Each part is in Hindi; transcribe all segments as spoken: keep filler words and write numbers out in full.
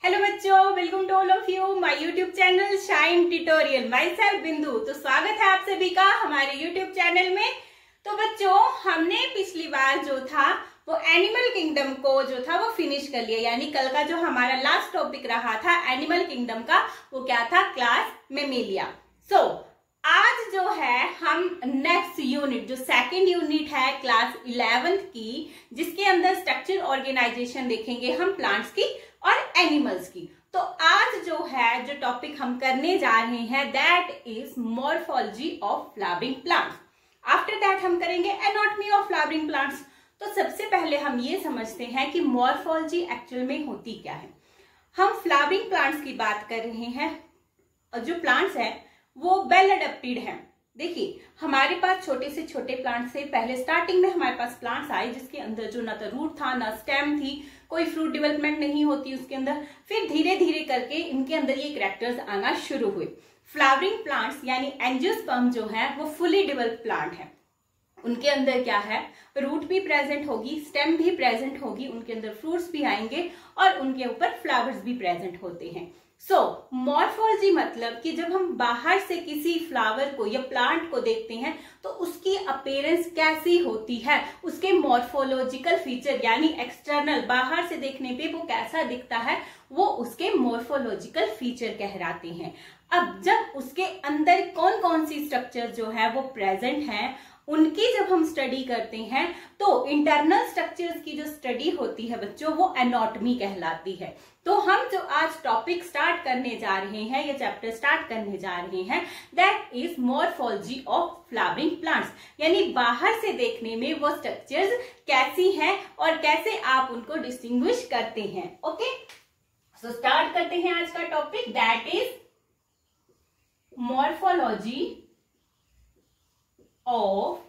हेलो बच्चों, welcome to all of you my YouTube channel shine tutorial. Myself Bindu. तो स्वागत है आप सभी का हमारे यूट्यूब चैनल में। तो बच्चों, हमने पिछली बार जो था वो एनिमल किंगडम को जो था वो फिनिश कर लिया, यानी कल का जो हमारा लास्ट टॉपिक रहा था एनिमल किंगडम का, वो क्या था? Class Mammalia. सो so, आज जो है हम नेक्स्ट यूनिट, जो सेकंड यूनिट है क्लास इलेवेंथ की, जिसके अंदर स्ट्रक्चर ऑर्गेनाइजेशन देखेंगे हम प्लांट्स की और एनिमल्स की। तो आज जो है जो टॉपिक हम करने जा रहे हैं that is morphology of flowering plants. After that हम करेंगे एनाटॉमी ऑफ फ्लावरिंग प्लांट्स। तो सबसे पहले हम ये समझते हैं कि मॉर्फोलॉजी एक्चुअल में होती क्या है। हम फ्लावरिंग प्लांट्स की बात कर रहे हैं और जो प्लांट्स हैं वो वेल अडेप्टेड हैं। देखिए, हमारे पास छोटे से छोटे प्लांट से पहले स्टार्टिंग में हमारे पास प्लांट्स आए जिसके अंदर जो ना तो रूट था ना स्टेम थी, कोई फ्रूट डेवलपमेंट नहीं होती उसके अंदर। फिर धीरे धीरे करके इनके अंदर ये कैरेक्टर्स आना शुरू हुए। फ्लावरिंग प्लांट्स यानी एंजियोस्पर्म जो है वो फुली डेवलप्ड प्लांट है। उनके अंदर क्या है, रूट भी प्रेजेंट होगी, स्टेम भी प्रेजेंट होगी, उनके अंदर फ्रूट्स भी आएंगे और उनके ऊपर फ्लावर्स भी प्रेजेंट होते हैं। सो मॉर्फोलॉजी मतलब कि जब हम बाहर से किसी फ्लावर को या प्लांट को देखते हैं तो उसकी अपीयरेंस कैसी होती है, उसके मॉर्फोलॉजिकल फीचर यानी एक्सटर्नल बाहर से देखने पे वो कैसा दिखता है, वो उसके मॉर्फोलॉजिकल फीचर कहलाते हैं। अब जब उसके अंदर कौन कौन सी स्ट्रक्चर जो है वो प्रेजेंट है, उनकी जब हम स्टडी करते हैं तो इंटरनल स्ट्रक्चर्स की जो स्टडी होती है बच्चों, वो एनाटॉमी कहलाती है। तो हम जो आज टॉपिक स्टार्ट करने जा रहे हैं या चैप्टर स्टार्ट करने जा रहे हैं that is morphology of flowering plants, यानी बाहर से देखने में वो स्ट्रक्चर्स कैसी हैं और कैसे आप उनको डिस्टिंग्विश करते हैं। ओके, सो स्टार्ट करते हैं आज का topic that is morphology of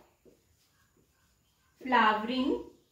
flowering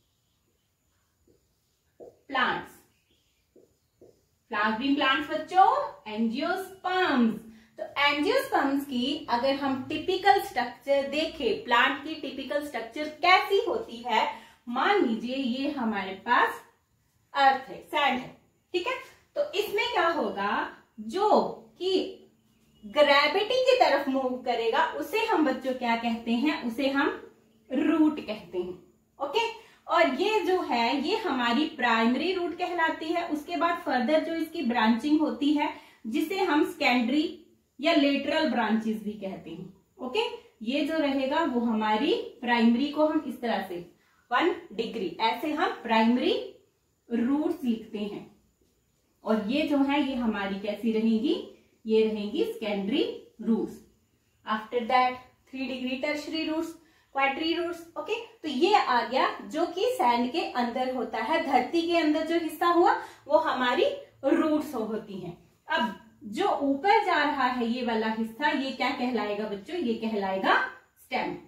plants। Flowering plants बच्चों एंजियोस्पर्म्स। तो एंजियोस्पर्म्स की अगर हम टिपिकल स्ट्रक्चर देखें, प्लांट की टिपिकल स्ट्रक्चर कैसी होती है, मान लीजिए ये हमारे पास अर्थ है, सैंड है, ठीक है। तो इसमें क्या होगा, जो कि ग्रेविटी की तरफ मूव करेगा उसे हम बच्चों क्या कहते हैं, उसे हम रूट कहते हैं। ओके, और ये जो है ये हमारी प्राइमरी रूट कहलाती है। उसके बाद फर्दर जो इसकी ब्रांचिंग होती है जिसे हम सेकेंडरी या लेटरल ब्रांचेस भी कहते हैं। ओके, ये जो रहेगा वो हमारी प्राइमरी को हम इस तरह से वन डिग्री ऐसे हम प्राइमरी रूट्स लिखते हैं, और ये जो है ये हमारी कैसी रहेगी, ये रहेंगी secondary roots. After that three degree tertiary roots, quadri roots. Okay, तो ये आ गया जो कि सैंड के अंदर होता है, धरती के अंदर जो हिस्सा हुआ वो हमारी रूट्स होती हैं। अब जो ऊपर जा रहा है ये वाला हिस्सा, ये क्या कहलाएगा बच्चों, ये कहलाएगा स्टेम।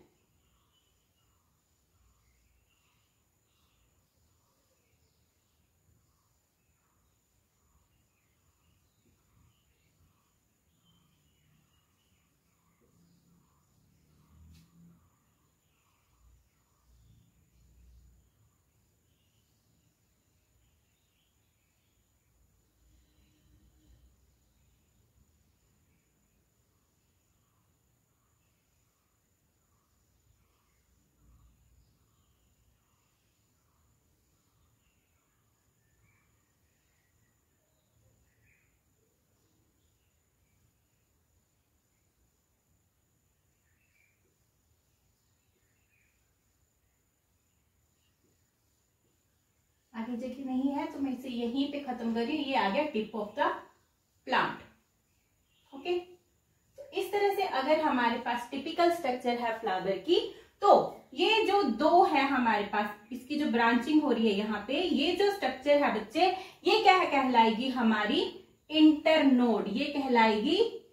आगे जगह नहीं है तो मैं इसे यहीं पे खत्म कर रही हूं। ये आ गया tip of the plant. Okay, तो इस तरह से अगर हमारे पास टिपिकल स्ट्रक्चर है फ्लावर की, तो ये जो दो है हमारे पास, इसकी जो ब्रांचिंग हो रही है यहाँ पे, ये जो स्ट्रक्चर है बच्चे, ये क्या है कहलाएगी हमारी इंटरनोड। ये कहलाएगी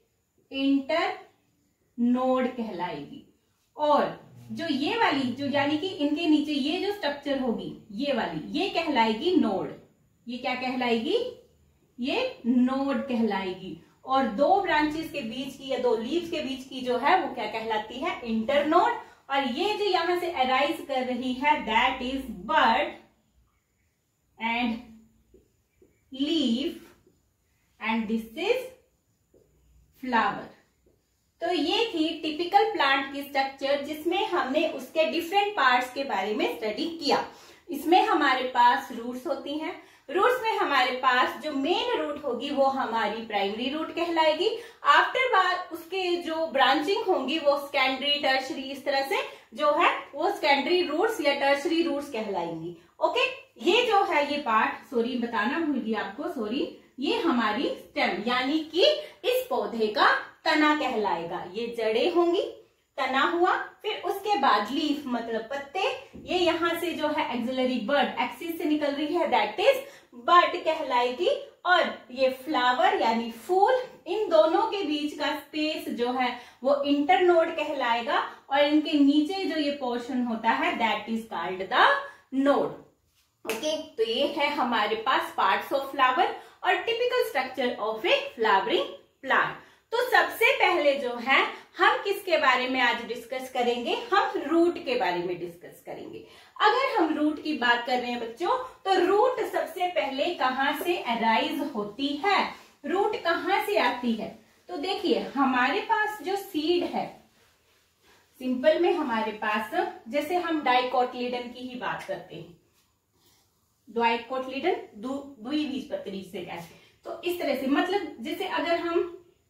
इंटरनोड कहलाएगी। और जो ये वाली जो यानी कि इनके नीचे ये जो स्ट्रक्चर होगी ये वाली, ये कहलाएगी नोड। ये क्या कहलाएगी, ये नोड कहलाएगी। और दो ब्रांचेस के बीच की या दो लीव्स के बीच की जो है वो क्या कहलाती है, इंटरनोड। और ये जो यहां से अराइज कर रही है that is bud and leaf and this is flower. तो ये थी टिपिकल प्लांट की स्ट्रक्चर जिसमें हमने उसके डिफरेंट पार्ट्स के बारे में स्टडी किया। इसमें हमारे पास रूट्स होती हैं। रूट्स में हमारे पास जो मेन रूट होगी वो हमारी प्राइमरी रूट कहलाएगी। आफ्टर बाद उसके जो ब्रांचिंग होंगी वो सेकेंडरी, टर्शरी, इस तरह से जो है वो सेकेंडरी रूट्स या टर्शरी रूट्स कहलाएंगी। ओके, ये जो है ये पार्ट, सॉरी बताना भूल गई आपको, सॉरी, ये हमारी स्टेम यानी कि इस पौधे का तना कहलाएगा। ये जड़ें होंगी, तना हुआ, फिर उसके बाद लीफ मतलब पत्ते, ये यहाँ से जो है एक्सिलरी बड एक्सिस से निकल रही है, दैट इज बड कहलाएगी। और ये फ्लावर यानी फूल, इन दोनों के बीच का स्पेस जो है वो इंटरनोड कहलाएगा। और इनके नीचे जो ये पोर्शन होता है that is called the node. Okay, तो ये है हमारे पास पार्ट्स ऑफ फ्लावर और typical structure of a flowering plant. तो सबसे पहले जो है हम किसके बारे में आज डिस्कस करेंगे, हम रूट के बारे में डिस्कस करेंगे। अगर हम रूट की बात कर रहे हैं बच्चों, तो रूट सबसे पहले कहाँ से अराइज होती है, रूट कहाँ से आती है। तो देखिए हमारे पास जो सीड है, सिंपल में हमारे पास, जैसे हम डाइकोटिलीडन की ही बात करते हैं, डाइकोटिलीडन द्विबीजपत्री से कैसे, तो इस तरह से, मतलब जैसे अगर हम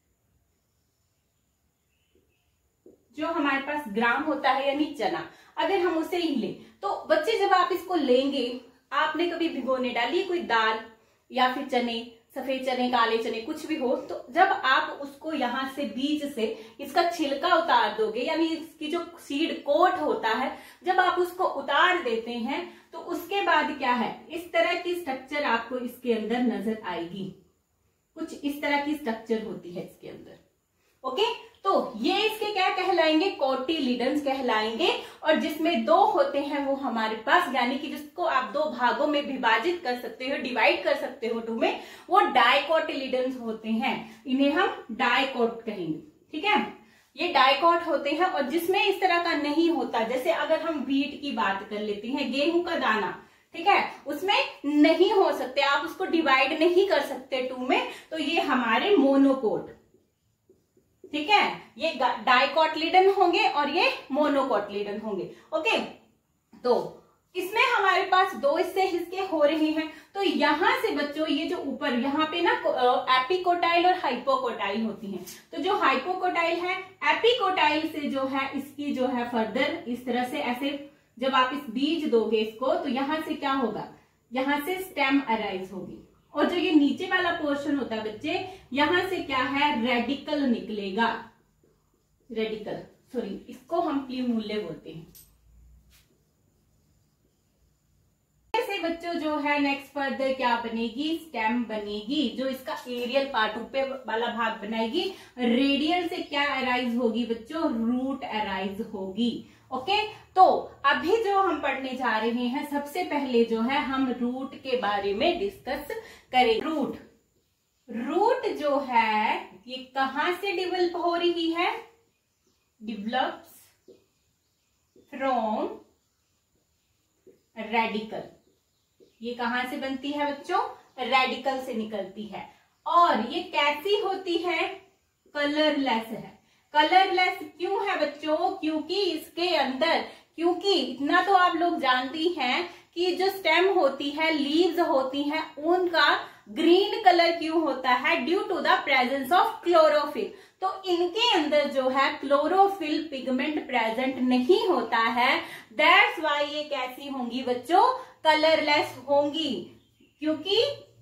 जो हमारे पास ग्राम होता है यानी चना, अगर हम उसे ही लें तो बच्चे जब आप इसको लेंगे, आपने कभी भिगोने डाली कोई दाल या फिर चने, सफेद चने, काले चने, कुछ भी हो, तो जब आप उसको यहाँ से बीज से इसका छिलका उतार दोगे, यानी इसकी जो सीड कोट होता है, जब आप उसको उतार देते हैं तो उसके बाद क्या है, इस तरह की स्ट्रक्चर आपको इसके अंदर नजर आएगी। कुछ इस तरह की स्ट्रक्चर होती है इसके अंदर। ओके, तो ये इसके क्या कहलाएंगे, कोटिलीडन्स कहलाएंगे। और जिसमें दो होते हैं वो हमारे पास, यानी कि जिसको आप दो भागों में विभाजित कर सकते हो, डिवाइड कर सकते हो टू में, वो डाइकोटिलीडन्स होते हैं। इन्हें हम डाइकोट कहेंगे। ठीक है, ये डाइकोट होते हैं। और जिसमें इस तरह का नहीं होता, जैसे अगर हम व्हीट की बात कर लेते हैं, गेहूं का दाना, ठीक है, उसमें नहीं हो सकते, आप उसको डिवाइड नहीं कर सकते टू में, तो ये हमारे मोनोकोट, ठीक है, ये डाइकोटिलीडन होंगे और ये मोनोकोटिलीडन होंगे। ओके, तो इसमें हमारे पास दो हिस्से हिस्से हो रहे हैं। तो यहां से बच्चों ये जो ऊपर यहाँ पे ना एपिकोटाइल और हाइपोकोटाइल होती हैं। तो जो हाइपोकोटाइल है, एपिकोटाइल से जो है इसकी जो है फर्दर इस तरह से ऐसे जब आप इस बीज दोगे इसको, तो यहां से क्या होगा, यहां से स्टेम अराइज होगी। और जो ये नीचे वाला पोर्शन होता है बच्चे, यहां से क्या है, रेडिकल निकलेगा। रेडिकल, सॉरी, इसको हम प्लीमूल्य बोलते हैं। ऐसे बच्चों जो है नेक्स्ट फर्दर क्या बनेगी, स्टेम बनेगी, जो इसका एरियल पार्ट ऊपर वाला भाग बनाएगी। रेडियल से क्या अराइज होगी बच्चों, रूट अराइज होगी। ओके, तो अभी जो हम पढ़ने जा रहे हैं, सबसे पहले जो है हम रूट के बारे में डिस्कस करें। रूट रूट जो है ये कहां से डेवलप हो रही है, डेवलप्स फ्रॉम रेडिकल। ये कहां से बनती है बच्चों, रेडिकल से निकलती है। और ये कैसी होती है, कलरलेस है। कलरलेस क्यों है बच्चों, क्योंकि इसके अंदर, क्योंकि इतना तो आप लोग जानती हैं कि जो स्टेम होती है, लीव्स होती हैं, उनका ग्रीन कलर क्यों होता है, due to the presence of chlorophyll. तो इनके अंदर जो है क्लोरोफिल पिगमेंट प्रेजेंट नहीं होता है, दैट्स वाई ये कैसी होंगी बच्चों, कलरलेस होंगी, क्योंकि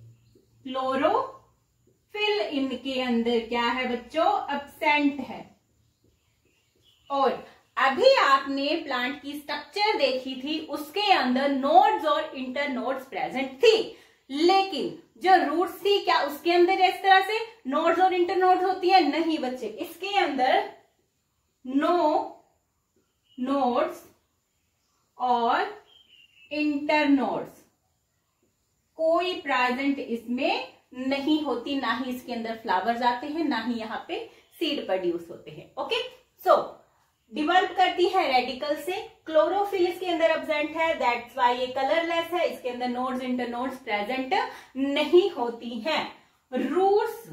क्लोरोफिल इनके अंदर क्या है बच्चों, एब्सेंट है। और अभी आपने प्लांट की स्ट्रक्चर देखी थी, उसके अंदर नोड्स और इंटरनोड्स प्रेजेंट थी, लेकिन जो रूट्स थी क्या उसके अंदर इस तरह से नोड्स और इंटरनोड्स होती है, नहीं बच्चे, इसके अंदर नो नोड्स और इंटरनोड्स कोई प्रेजेंट इसमें नहीं होती, ना ही इसके अंदर फ्लावर्स आते हैं, ना ही यहाँ पे सीड प्रोड्यूस होते हैं। ओके, सो डिवेल्प करती है रेडिकल से, क्लोरोफिल इसके अंदर एब्सेंट है, दैट्स वाई ये कलरलेस है, इसके अंदर नोड्स इंटरनोड्स प्रेजेंट नहीं होती हैं। रूट्स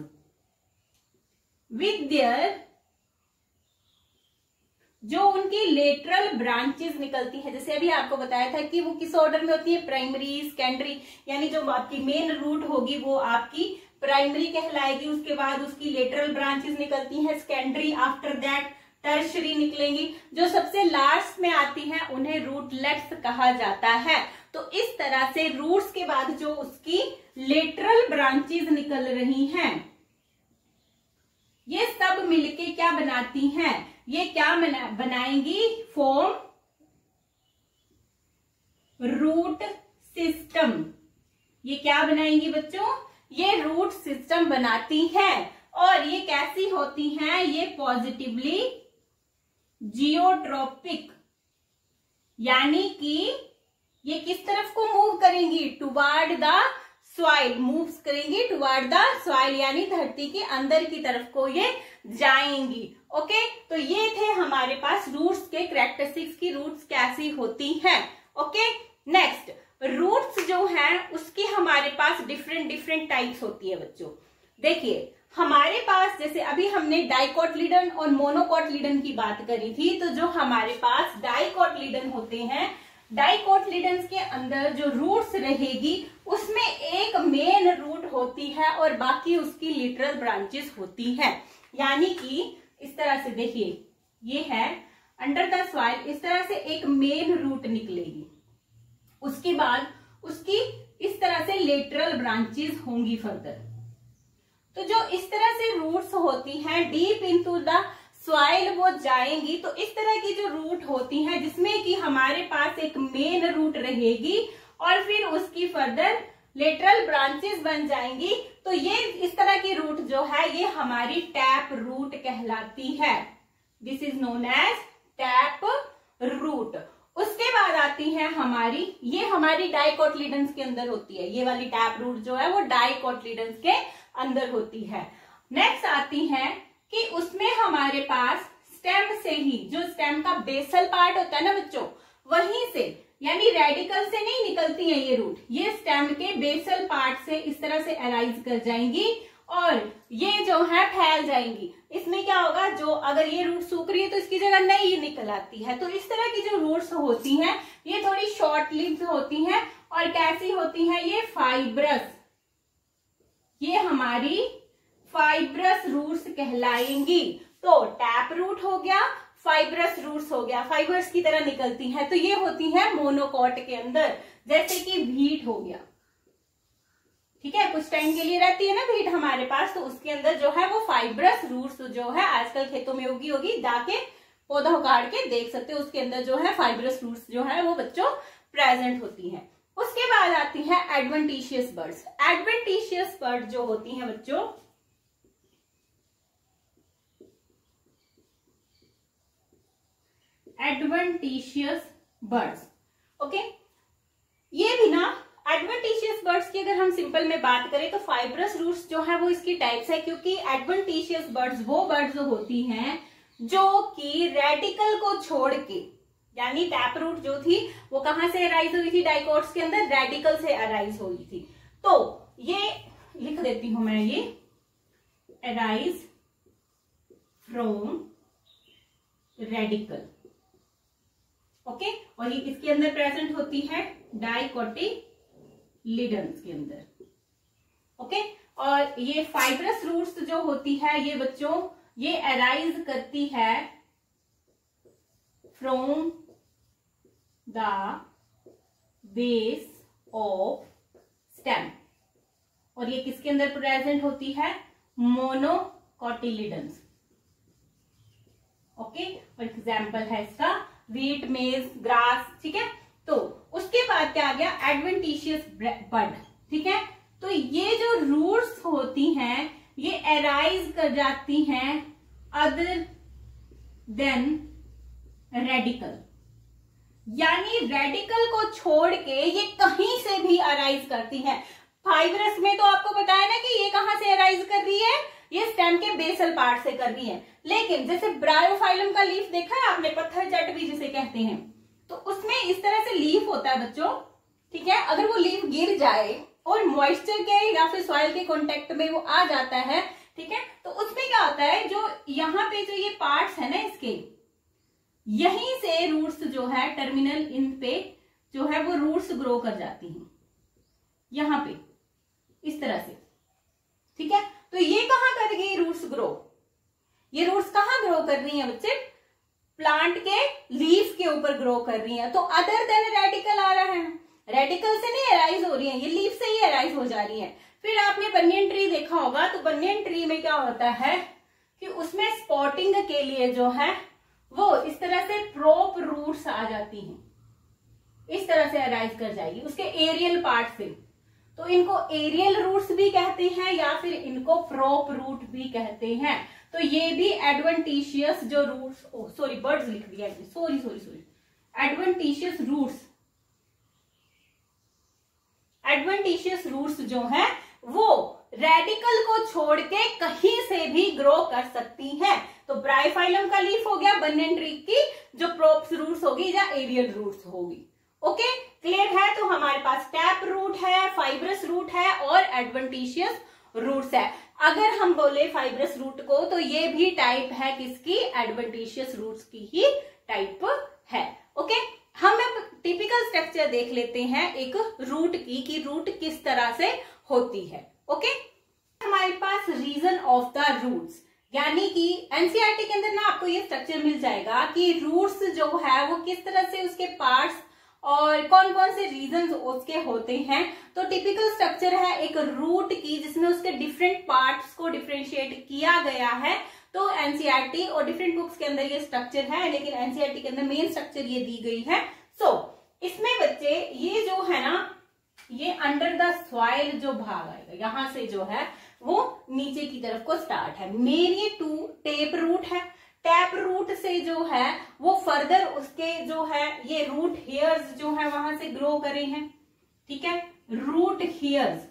विद देयर, जो उनकी लेटरल ब्रांचेस निकलती है, जैसे अभी आपको बताया था कि वो किस ऑर्डर में होती है, प्राइमरी, सेकेंडरी, यानी जो आपकी मेन रूट होगी वो आपकी प्राइमरी कहलाएगी, उसके बाद उसकी लेटरल ब्रांचेस निकलती हैं सेकेंडरी, आफ्टर दैट टर्शरी निकलेंगी, जो सबसे लास्ट में आती हैं उन्हें रूटलेट्स कहा जाता है। तो इस तरह से रूट्स के बाद जो उसकी लेटरल ब्रांचेस निकल रही हैं, ये सब मिलके क्या बनाती हैं, ये क्या बना, बनाएंगी, फॉर्म रूट सिस्टम। ये क्या बनाएंगी बच्चों, ये रूट सिस्टम बनाती हैं। और ये कैसी होती हैं, ये पॉजिटिवली जियोट्रोपिक, यानी कि ये किस तरफ को मूव करेंगी, टुवार्ड द सॉइल, मूव करेंगी टुवार्ड द सॉइल, यानी धरती के अंदर की तरफ को ये जाएंगी। ओके, तो ये थे हमारे पास रूट्स के कैरेक्टरिस्टिक्स की रूट्स कैसी होती हैं। ओके, नेक्स्ट रूट्स जो हैं उसकी हमारे पास डिफरेंट डिफरेंट टाइप्स होती है बच्चों। देखिए हमारे पास जैसे अभी हमने डाइकोटिलीडन और मोनोकोटिलीडन की बात करी थी, तो जो हमारे पास डाइकोटिलीडन होते हैं, डाइकोटिलीडन्स के अंदर जो रूट्स रहेगी उसमें एक मेन रूट होती है और बाकी उसकी लिटरल ब्रांचेस होती हैं। यानी कि इस तरह से देखिए, ये है अंडर द सॉइल, इस तरह से एक मेन रूट निकलेगी, उसके बाद उसकी इस तरह से लेटरल ब्रांचेस होंगी फर्दर। तो जो इस तरह से रूट्स होती हैं डीप इनटू द सॉइल वो जाएंगी, तो इस तरह की जो रूट होती हैं जिसमें कि हमारे पास एक मेन रूट रहेगी और फिर उसकी फर्दर लेटरल ब्रांचेस बन जाएंगी, तो ये इस तरह की रूट जो है ये हमारी टैप रूट कहलाती है। This is known as tap root. उसके बाद आती है हमारी, ये हमारी डाइकोटिलीडन्स के अंदर होती है, ये वाली टैप रूट जो है वो डाइकोटिलीडन्स के अंदर होती है। नेक्स्ट आती है कि उसमें हमारे पास स्टेम से ही, जो स्टेम का बेसल पार्ट होता है ना बच्चों, वहीं से, यानी रेडिकल से नहीं निकलती है ये रूट, ये स्टेम के बेसल पार्ट से इस तरह से अराइज कर जाएंगी और ये जो है फैल जाएंगी। इसमें क्या होगा, जो अगर ये रूट सूख रही है तो इसकी जगह नई निकल आती है। तो इस तरह की जो रूट्स होती हैं ये थोड़ी शॉर्ट लिव्ड होती हैं और कैसी होती हैं, ये फाइब्रस, ये हमारी फाइब्रस रूट्स कहलाएंगी। तो टैप रूट हो गया, फाइब्रस रूट्स हो गया, फाइबर्स की तरह निकलती हैं, तो ये होती है मोनोकॉट के अंदर, जैसे कि व्हीट हो गया, ठीक है, कुछ टाइम के लिए रहती है ना व्हीट हमारे पास, तो उसके अंदर जो है वो फाइब्रस रूट्स जो है, आजकल खेतों में उगी होगी, जाके पौधा उगाड़ के देख सकते हो, उसके अंदर जो है फाइब्रस रूट्स जो है वो बच्चों प्रेजेंट होती हैं। उसके बाद आती है एडवेंटिशियस बर्ड्स। एडवेंटिशियस बर्ड जो होती हैं बच्चों, एडवेंटिशियस बर्ड्स, ओके, ये भी ना एडवेंटिशियस बर्ड्स की अगर हम सिंपल में बात करें तो फाइब्रस रूट्स जो है वो इसकी टाइप्स है, क्योंकि एडवेंटिशियस बर्ड्स वो बर्ड्स होती हैं जो कि रेडिकल को छोड़ के, यानी टैप रूट जो थी वो कहां से अराइज हुई थी, डाइकोट्स के अंदर रेडिकल से अराइज हुई थी। तो ये लिख देती हूं मैं, ये अराइज फ्रॉम रेडिकल, ओके, और ये इसके अंदर प्रेजेंट होती है डाइकोटिलीडन्स के अंदर, ओके। और ये फाइब्रस रूट्स जो होती है ये बच्चों ये अराइज करती है from the base of stem, और ये किसके अंदर प्रेजेंट होती है, मोनोकोटिलीडन्स, ओके। और एग्जाम्पल है इसका व्हीट, मेज, ग्रास, ठीक है। तो उसके बाद क्या आ गया, एडवेंटिशियस बर्ड, ठीक है। तो ये जो रूट्स होती हैं ये अराइज कर जाती हैं अदर देन रेडिकल, यानी रेडिकल को छोड़ के ये कहीं से भी अराइज करती हैं। फाइब्रस में तो आपको बताया ना कि ये कहां से अराइज कर रही है, ये स्टेम के बेसल पार्ट से कर रही है। लेकिन जैसे ब्रायोफाइलम का लीफ देखा है आपने, पत्थर चट भी जिसे कहते हैं, तो उसमें इस तरह से लीफ होता है बच्चों, ठीक है। अगर वो लीफ गिर जाए और मॉइस्चर के या फिर सॉइल के कांटेक्ट में वो आ जाता है, ठीक है, तो उसमें क्या होता है, जो यहाँ पे जो ये पार्ट्स है ना इसके, यहीं से रूट्स जो है टर्मिनल इन पे जो है वो रूट्स ग्रो कर जाती हैं, यहाँ पे इस तरह से, ठीक है। तो ये कहाँ कर गई रूट्स ग्रो, ये रूट्स कहाँ ग्रो कर रही हैं बच्चे, प्लांट के लीफ के ऊपर ग्रो कर रही हैं। तो अदर देन रेडिकल आ रहा है, रेडिकल से नहीं अराइज हो रही है, ये लीफ से ही अराइज हो जा रही है। फिर आपने बनियन ट्री देखा होगा, तो बनियन ट्री में क्या होता है कि उसमें स्पॉटिंग के लिए जो है वो इस तरह से प्रोप रूट्स आ जाती हैं, इस तरह से अराइज कर जाएगी उसके एरियल पार्ट से। तो इनको एरियल रूट्स भी कहते हैं या फिर इनको प्रोप रूट भी कहते हैं। तो ये भी एडवेंटिशियस जो रूट्स, सॉरी बर्ड्स लिख दिया, sorry sorry sorry adventitious roots, adventitious roots जो है वो रेडिकल को छोड़ के कहीं से भी ग्रो कर सकती हैं। तो ब्राइफाइलम का लीफ हो गया, बनियन ट्री की जो प्रोप्स रूट्स होगी या एरियल रूट्स होगी। ओके, क्लियर है। तो हमारे पास टैप रूट है, फाइब्रस रूट है और एडवेंटिशियस रूट्स है। अगर हम बोले फाइब्रस रूट को तो ये भी टाइप है किसकी, एडवेंटिशियस रूट्स की ही टाइप है। ओके, हम अब टिपिकल स्ट्रक्चर देख लेते हैं एक रूट की, कि रूट किस तरह से होती है। ओके, हमारे पास रीजन ऑफ द रूट्स, यानी कि एनसीईआरटी के अंदर ना आपको ये स्ट्रक्चर मिल जाएगा कि रूट्स जो है वो किस तरह से उसके पार्ट्स और कौन कौन से रीजन उसके होते हैं। तो टिपिकल स्ट्रक्चर है एक रूट की जिसमें उसके डिफरेंट पार्ट्स को डिफरेंशिएट किया गया है। तो एनसीईआरटी और डिफरेंट बुक्स के अंदर ये स्ट्रक्चर है, लेकिन एनसीईआरटी के अंदर मेन स्ट्रक्चर ये दी गई है। सो so, इसमें बच्चे ये जो है ना, ये अंडर द सॉइल जो भाग आएगा, यहां से जो है वो नीचे की तरफ को स्टार्ट है। मेन ये टू टेप रूट है, टैप रूट से जो है वो फर्दर उसके जो है ये रूट हेयर्स जो है वहां से ग्रो करे हैं, ठीक है, रूट हेयर्स।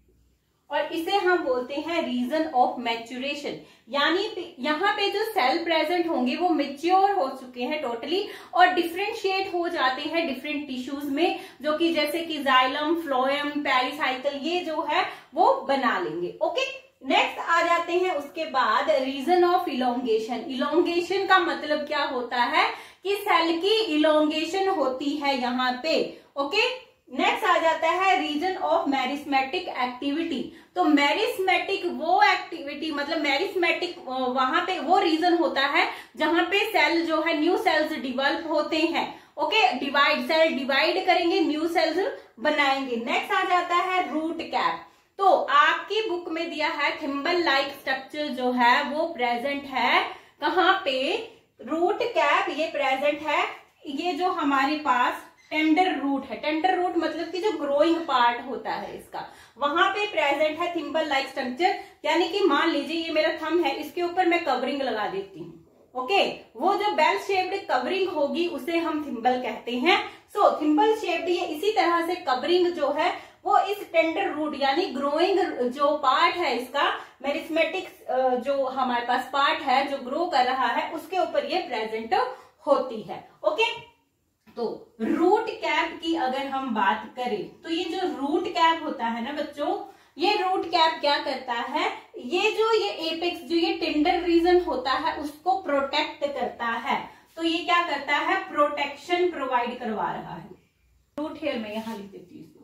और इसे हम बोलते हैं रीजन ऑफ मैच्योरेशन, यानी यहाँ पे जो सेल प्रेजेंट होंगे वो मेच्योर हो चुके हैं टोटली और डिफरेंशिएट हो जाते हैं डिफरेंट टिश्यूज में, जो कि जैसे कि जाइलम, फ्लोएम, पेरिसाइकल ये जो है वो बना लेंगे। ओके, नेक्स्ट आ जाते हैं उसके बाद रीजन ऑफ इलोंगेशन। इलोंगेशन का मतलब क्या होता है कि सेल की इलोंगेशन होती है यहाँ पे। ओके, नेक्स्ट आ जाता है रीजन ऑफ मेरिस्मेटिक एक्टिविटी। तो मेरिस्मेटिक वो एक्टिविटी, मतलब मेरिस्मेटिक वहां पे वो रीजन होता है जहां पे सेल जो है न्यू सेल्स डिवेल्प होते हैं। ओके, डिवाइड, सेल डिवाइड करेंगे, न्यू सेल्स बनाएंगे। नेक्स्ट आ जाता है रूट कैप। तो आपकी बुक में दिया है थिम्बल लाइक स्ट्रक्चर जो है वो प्रेजेंट है कहाँ पे, रूट कैप ये प्रेजेंट है। ये जो हमारे पास टेंडर रूट है, टेंडर रूट मतलब कि जो ग्रोइंग पार्ट होता है इसका, वहां पे प्रेजेंट है थिम्बल लाइक स्ट्रक्चर। यानी कि मान लीजिए ये मेरा थंब है, इसके ऊपर मैं कवरिंग लगा देती हूँ। ओके, वो जो बेल शेप्ड कवरिंग होगी उसे हम थिम्बल कहते हैं। सो थिम्बल शेप्ड ये इसी तरह से कवरिंग जो है वो इस टेंडर रूट यानी ग्रोइंग जो पार्ट है इसका, मेरिस्मेटिक जो हमारे पास पार्ट है जो ग्रो कर रहा है उसके ऊपर ये प्रेजेंट होती है। ओके, तो रूट कैप की अगर हम बात करें तो ये जो रूट कैप होता है ना बच्चों, ये रूट कैप क्या करता है, ये जो ये एपेक्स जो ये टेंडर रीजन होता है उसको प्रोटेक्ट करता है। तो ये क्या करता है, प्रोटेक्शन प्रोवाइड करवा रहा है। रूट हेयर में यहां लिख देती हूँ,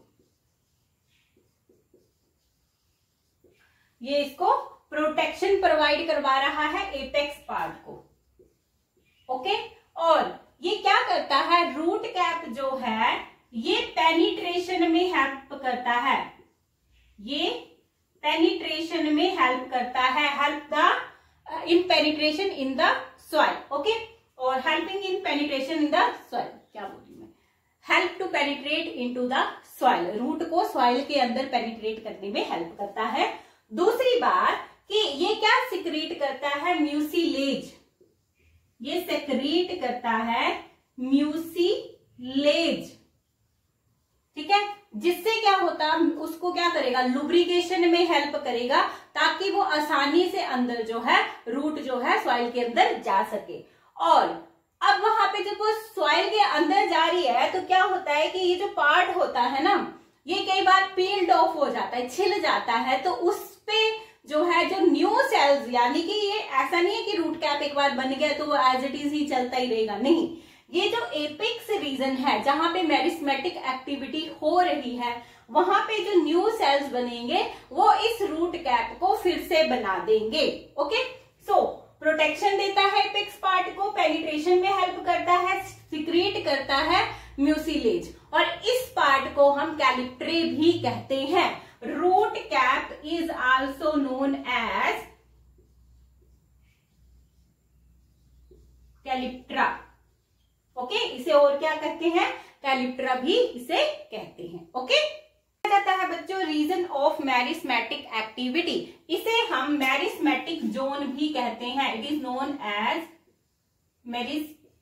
ये इसको प्रोटेक्शन प्रोवाइड करवा रहा है एपेक्स पार्ट को। ओके, और ये क्या करता है, रूट कैप जो है ये पेनिट्रेशन में हेल्प करता है, ये पेनिट्रेशन में हेल्प करता है, help the in penetration in the soil. Okay, और helping in penetration in the soil, क्या बोली मैं, help to penetrate into the soil, root को सॉइल के अंदर पेनिट्रेट करने में हेल्प करता है। दूसरी बात कि ये क्या सिक्रीट करता है, म्यूसिलेज, ये सेक्रीट करता है म्यूसिलेज, ठीक है, जिससे क्या होता, उसको क्या करेगा, लुब्रिकेशन में हेल्प करेगा ताकि वो आसानी से अंदर जो है रूट जो है सॉइल के अंदर जा सके। और अब वहां पे जब वो सॉइल के अंदर जा रही है तो क्या होता है कि ये जो पार्ट होता है ना, ये कई बार पील्ड ऑफ हो जाता है, छिल जाता है, तो उस पे जो है जो न्यू सेल्स, यानी कि ये ऐसा नहीं है कि रूट कैप एक बार बन गया तो वो एज इट इज ही चलता ही रहेगा, नहीं, ये जो एपेक्स रीजन है जहां पे मेरिस्मेटिक एक्टिविटी हो रही है वहां पे जो न्यू सेल्स बनेंगे वो इस रूट कैप को फिर से बना देंगे। ओके, सो प्रोटेक्शन देता है एपेक्स पार्ट को, पेनिट्रेशन में हेल्प करता है, सिक्रीट करता है म्यूसिलेज, और इस पार्ट को हम कैलिप्ट्रे भी कहते हैं। Root cap is also known as calyptra. Okay, इसे और क्या कहते हैं, कैलिप्ट्रा भी इसे कहते हैं। ओके, जाता है बच्चों रीजन ऑफ मेरिस्मेटिक एक्टिविटी, इसे हम मेरिस्मेटिक जोन भी कहते हैं। इट इज नोन एज मेरिस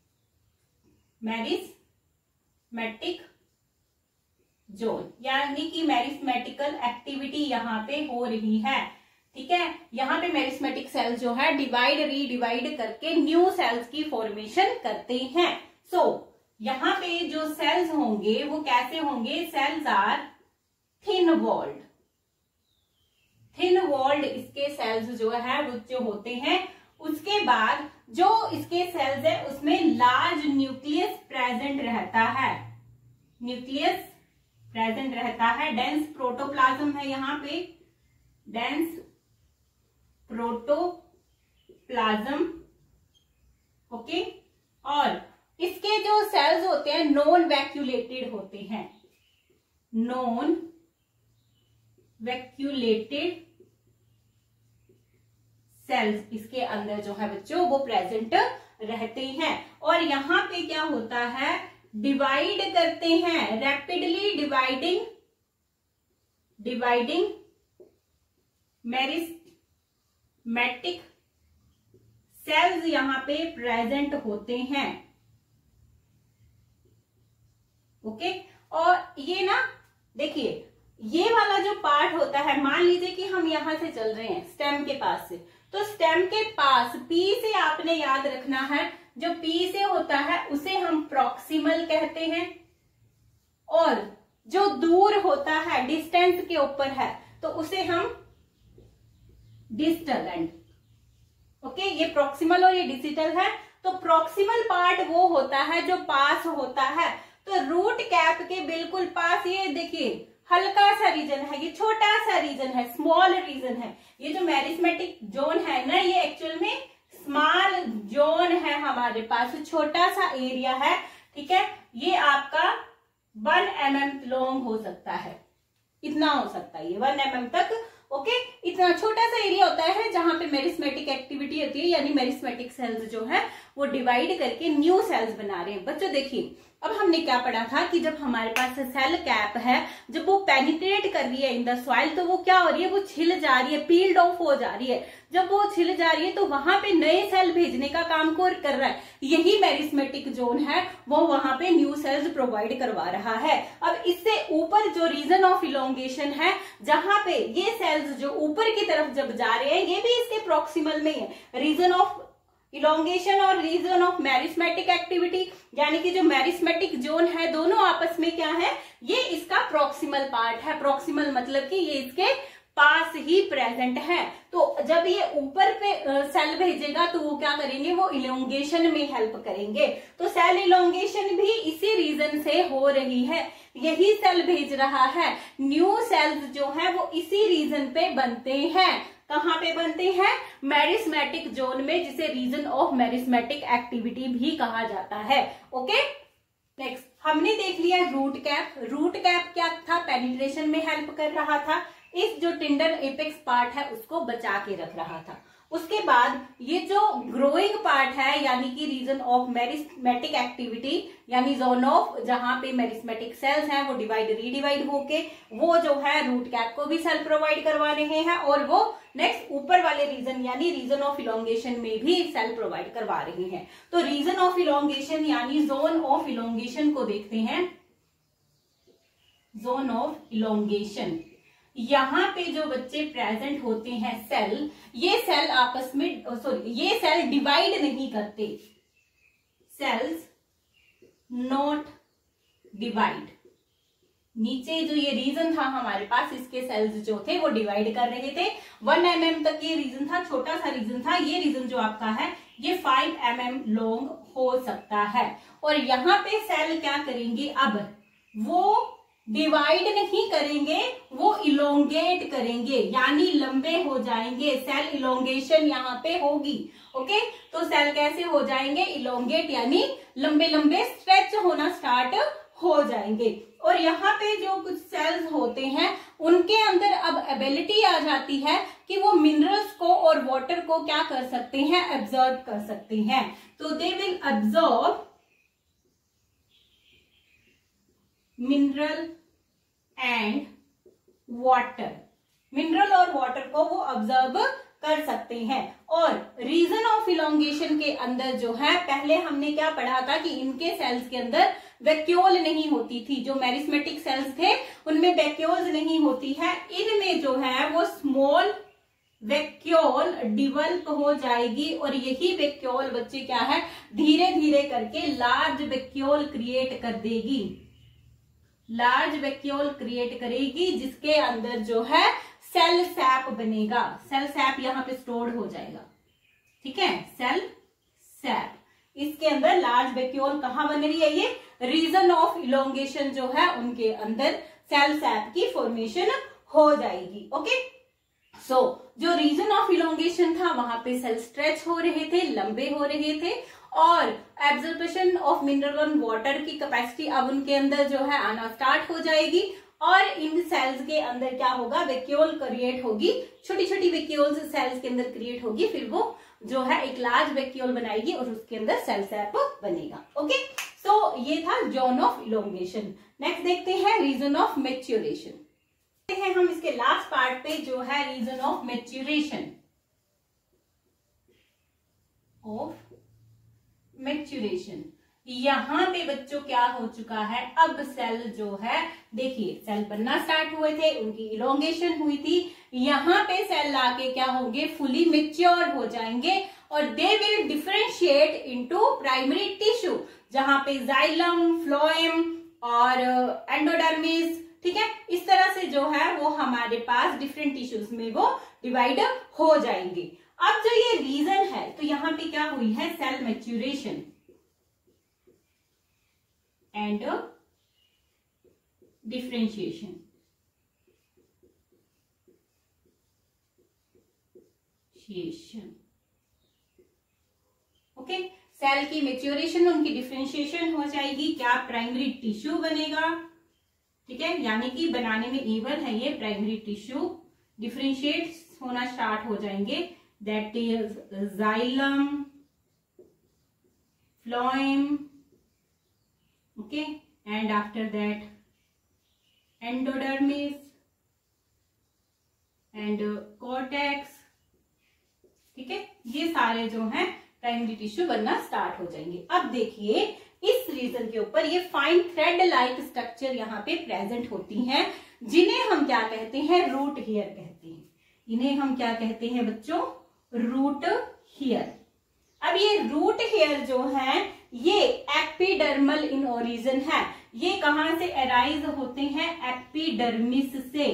मेरिस्मेटिक जोन, यानी कि मेरिस्मेटिकल एक्टिविटी यहाँ पे हो रही है। ठीक है, यहाँ पे मेरिस्मेटिक सेल्स जो है डिवाइड रीडिवाइड करके न्यू सेल्स की फॉर्मेशन करते हैं। सो so, यहाँ पे जो सेल्स होंगे वो कैसे होंगे, cells are thin walled, thin walled इसके सेल्स जो है वो जो होते हैं। उसके बाद जो इसके सेल्स है उसमें लार्ज न्यूक्लियस प्रेजेंट रहता है, न्यूक्लियस प्रेजेंट रहता है, डेंस प्रोटोप्लाज्म है यहाँ पे, डेंस प्रोटोप्लाज्म। ओके, और इसके जो सेल्स होते हैं नॉन वैक्यूलेटेड होते हैं, नॉन वैक्यूलेटेड सेल्स इसके अंदर जो है बच्चों वो प्रेजेंट रहते हैं। और यहाँ पे क्या होता है, डिवाइड करते हैं, rapidly dividing dividing meristematic cells यहाँ पे प्रेजेंट होते हैं। ओके, और ये ना देखिए ये वाला जो पार्ट होता है, मान लीजिए कि हम यहां से चल रहे हैं स्टेम के पास से, तो स्टेम के पास पी से आपने याद रखना है, जो पी से होता है उसे हम प्रॉक्सिमल कहते हैं, और जो दूर होता है डिस्टेंस के ऊपर है तो उसे हम डिस्टल एंड। ओके, ये प्रॉक्सिमल और ये डिजिटल है। तो प्रॉक्सिमल पार्ट वो होता है जो पास होता है, तो रूट कैप के बिल्कुल पास ये देखिए हल्का सा रीजन है, ये छोटा सा रीजन है, स्मॉल रीजन है। ये जो मेरिस्मेटिक जोन है ना, ये एक्चुअल में स्मॉल जोन है हमारे पास, छोटा सा एरिया है। ठीक है, ये आपका वन एम एम लॉन्ग हो सकता है, इतना हो सकता है ये वन एम एम तक। ओके, इतना छोटा सा एरिया होता है जहां पे मेरिस्मेटिक एक्टिविटी होती है, यानी मेरिस्मेटिक सेल्स जो है वो डिवाइड करके न्यू सेल्स बना रहे हैं। बच्चों देखिए, अब हमने क्या पढ़ा था कि जब हमारे पास सेल कैप है, जब वो पेनिट्रेट कर रही है इन द सॉइल, तो वो क्या हो रही है, वो छिल जा रही है, पील्ड ऑफ हो जा रही है। जब वो छिल जा रही है तो वहां पे नए सेल भेजने का काम को कर रहा है, यही मेरिस्मेटिक जोन है, वो वहां पे न्यू सेल्स प्रोवाइड करवा रहा है। अब इससे ऊपर जो रीजन ऑफ इलोंगेशन है, जहां पे ये सेल्स जो ऊपर की तरफ जब जा रहे हैं, ये भी इसके प्रॉक्सिमल में है, रीजन ऑफ इलोंगेशन और रीजन ऑफ मेरिस्मेटिक एक्टिविटी, यानी कि जो मेरिस्मेटिक जोन है दोनों आपस में क्या है, ये इसका प्रॉक्सिमल पार्ट है। प्रॉक्सिमल मतलब कि ये इसके पास ही प्रेजेंट है। तो जब ये ऊपर पे सेल भेजेगा तो वो क्या करेंगे, वो इलोंगेशन में हेल्प करेंगे। तो सेल इलोंगेशन भी इसी रीजन से हो रही है, यही सेल भेज रहा है। न्यू सेल्स जो है वो इसी रीजन पे बनते हैं। कहाँ पे बनते हैं, मेरिस्मेटिक जोन में, जिसे रीजन ऑफ मेरिस्मेटिक एक्टिविटी भी कहा जाता है। ओके, नेक्स्ट हमने देख लिया रूट कैप। रूट कैप क्या था, पेनिट्रेशन में हेल्प कर रहा था, इस जो टिंडर एपेक्स पार्ट है उसको बचा के रख रहा था। उसके बाद ये जो ग्रोइंग पार्ट है, यानी कि रीजन ऑफ मेरिस्मेटिक एक्टिविटी, यानी जोन ऑफ जहां पे मेरिस्मेटिक सेल्स हैं वो डिवाइड रीडिवाइड होके वो जो है रूट कैप को भी सेल प्रोवाइड करवा रहे हैं, और वो नेक्स्ट ऊपर वाले रीजन यानी रीजन ऑफ इलोंगेशन में भी सेल प्रोवाइड करवा रहे हैं। तो रीजन ऑफ इलोंगेशन यानी जोन ऑफ इलोंगेशन को देखते हैं। जोन ऑफ इलोंगेशन, यहाँ पे जो बच्चे प्रेजेंट होते हैं सेल, ये सेल आपस में सॉरी ये सेल डिवाइड नहीं करते, सेल्स नॉट डिवाइड, नीचे जो ये रीजन था हमारे पास, इसके सेल्स जो थे वो डिवाइड कर रहे थे। वन एम एम तक ये रीजन था, छोटा सा रीजन था। ये रीजन जो आपका है ये फाइव एम एम लॉन्ग हो सकता है। और यहाँ पे सेल क्या करेंगे, अब वो डिवाइड नहीं करेंगे, वो इलोंगेट करेंगे, यानी लंबे हो जाएंगे। सेल इलोंगेशन यहाँ पे होगी। ओके, तो सेल कैसे हो जाएंगे, इलोंगेट, यानी लंबे लंबे स्ट्रेच होना स्टार्ट हो जाएंगे। और यहाँ पे जो कुछ सेल्स होते हैं उनके अंदर अब एबिलिटी आ जाती है कि वो मिनरल्स को और वाटर को क्या कर सकते हैं, एब्जॉर्ब कर सकते हैं। तो they will absorb mineral and water, mineral और वाटर को वो ऑब्जर्व कर सकते हैं। और रीजन ऑफ इलोंगेशन के अंदर जो है, पहले हमने क्या पढ़ा था कि इनके सेल्स के अंदर वैक्यूल नहीं होती थी, जो मेरिस्मेटिक सेल्स थे उनमें वैक्यूल्स नहीं होती है। इनमें जो है वो स्मॉल वैक्यूल डिवेल्प हो जाएगी और यही वैक्यूल बच्चे क्या है, धीरे धीरे करके लार्ज वैक्यूल क्रिएट कर देगी, लार्ज वैक्यूल क्रिएट करेगी, जिसके अंदर जो है सेल सैप बनेगा। सेल सैप यहाँ पे स्टोर्ड हो जाएगा। ठीक है, सेल सैप, इसके अंदर लार्ज वैक्यूल कहाँ बन रही है, ये रीजन ऑफ इलोंगेशन जो है उनके अंदर सेल सैप की फॉर्मेशन हो जाएगी। ओके, सो so, जो रीजन ऑफ इलोंगेशन था वहां पे सेल स्ट्रेच हो रहे थे, लंबे हो रहे थे, और एब्जॉर्प्शन ऑफ मिनरल और वाटर की कैपेसिटी अब उनके अंदर जो है आना स्टार्ट हो जाएगी। और इन सेल्स के अंदर क्या होगा, वैक्यूल क्रिएट होगी, छोटी छोटी वैक्यूल्स सेल्स के अंदर क्रिएट होगी, फिर वो जो है एक लार्ज वैक्यूल बनाएगी और उसके अंदर सेल सैप बनेगा। ओके, सो ये था जोन ऑफ इलोंगेशन। नेक्स्ट देखते हैं रीजन ऑफ मैच्योरेशन। हैं हम इसके लास्ट पार्ट पे जो है region of maturation, of maturation. यहां पे बच्चों क्या हो चुका है, अब सेल जो है, देखिए सेल बनना स्टार्ट हुए थे, उनकी इलोंगेशन हुई थी, यहाँ पे सेल लाके क्या होंगे, फुली मैच्योर हो जाएंगे और they will differentiate into primary tissue, जहां पे जाइलम, फ्लोएम और एंडोडर्मिस, ठीक है, इस तरह से जो है वो हमारे पास डिफरेंट टिश्यूज में वो डिवाइड हो जाएंगे। अब जो ये रीजन है, तो यहाँ पे क्या हुई है, cell maturation and differentiation. Okay, cell की मैच्योरेशन, उनकी डिफरेंशिएशन हो जाएगी, क्या प्राइमरी टिश्यू बनेगा, ठीक है, यानी कि बनाने में इवन है ये प्राइमरी टिश्यू, डिफरेंशिएट होना स्टार्ट हो जाएंगे, that is xylem, phloem, okay, and after that endodermis and cortex. ठीक है, ये सारे जो हैं प्राइमरी टिश्यू बनना स्टार्ट हो जाएंगे। अब देखिए इस रीजन के ऊपर ये फाइन थ्रेड लाइक स्ट्रक्चर यहाँ पे प्रेजेंट होती हैं, जिन्हें हम क्या कहते हैं, रूट हेयर कहते हैं। इन्हें हम क्या कहते हैं बच्चों, रूट हेयर। अब ये रूट हेयर जो है ये एपिडर्मल इन ओरिजिन है। ये कहां से अराइज होते हैं, एपिडर्मिस से।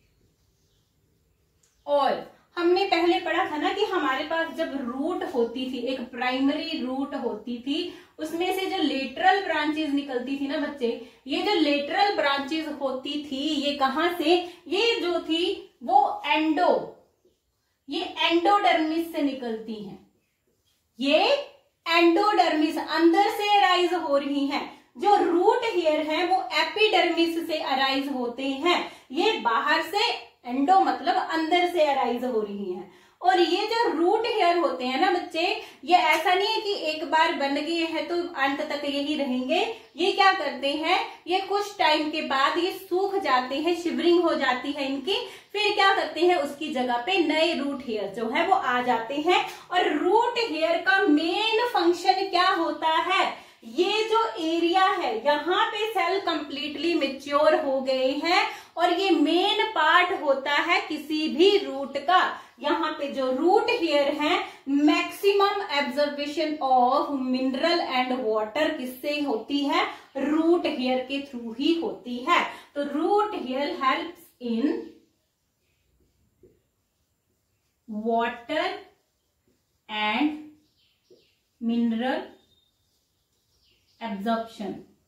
और हमने पहले पढ़ा था ना कि हमारे पास जब रूट होती थी, एक प्राइमरी रूट होती थी, उसमें से जो लेटरल ब्रांचेस निकलती थी ना बच्चे, ये जो लेटरल ब्रांचेस होती थी ये कहां से, ये जो थी वो एंडो, ये एंडोडर्मिस से निकलती हैं। ये एंडोडर्मिस अंदर से अराइज हो रही हैं। जो रूट हेयर है वो एपिडर्मिस से अराइज होते हैं। ये बाहर से, एंडो मतलब अंदर से अराइज हो रही हैं। और ये जो रूट हेयर होते हैं ना बच्चे, ये ऐसा नहीं है कि एक बार बन गए हैं तो अंत तक यही रहेंगे। ये क्या करते हैं, ये कुछ टाइम के बाद ये सूख जाते हैं, शिवरिंग हो जाती है इनकी, फिर क्या करते हैं उसकी जगह पे नए रूट हेयर जो है वो आ जाते हैं। और रूट हेयर का मेन फंक्शन क्या होता है, ये जो एरिया है यहाँ पे सेल कंप्लीटली मैच्योर हो गए हैं और ये मेन पार्ट होता है किसी भी रूट का। यहाँ पे जो रूट हेयर है, maximum absorption of mineral and water किससे होती है? रूट हेयर के थ्रू ही होती है। तो root hair helps in water and mineral absorption.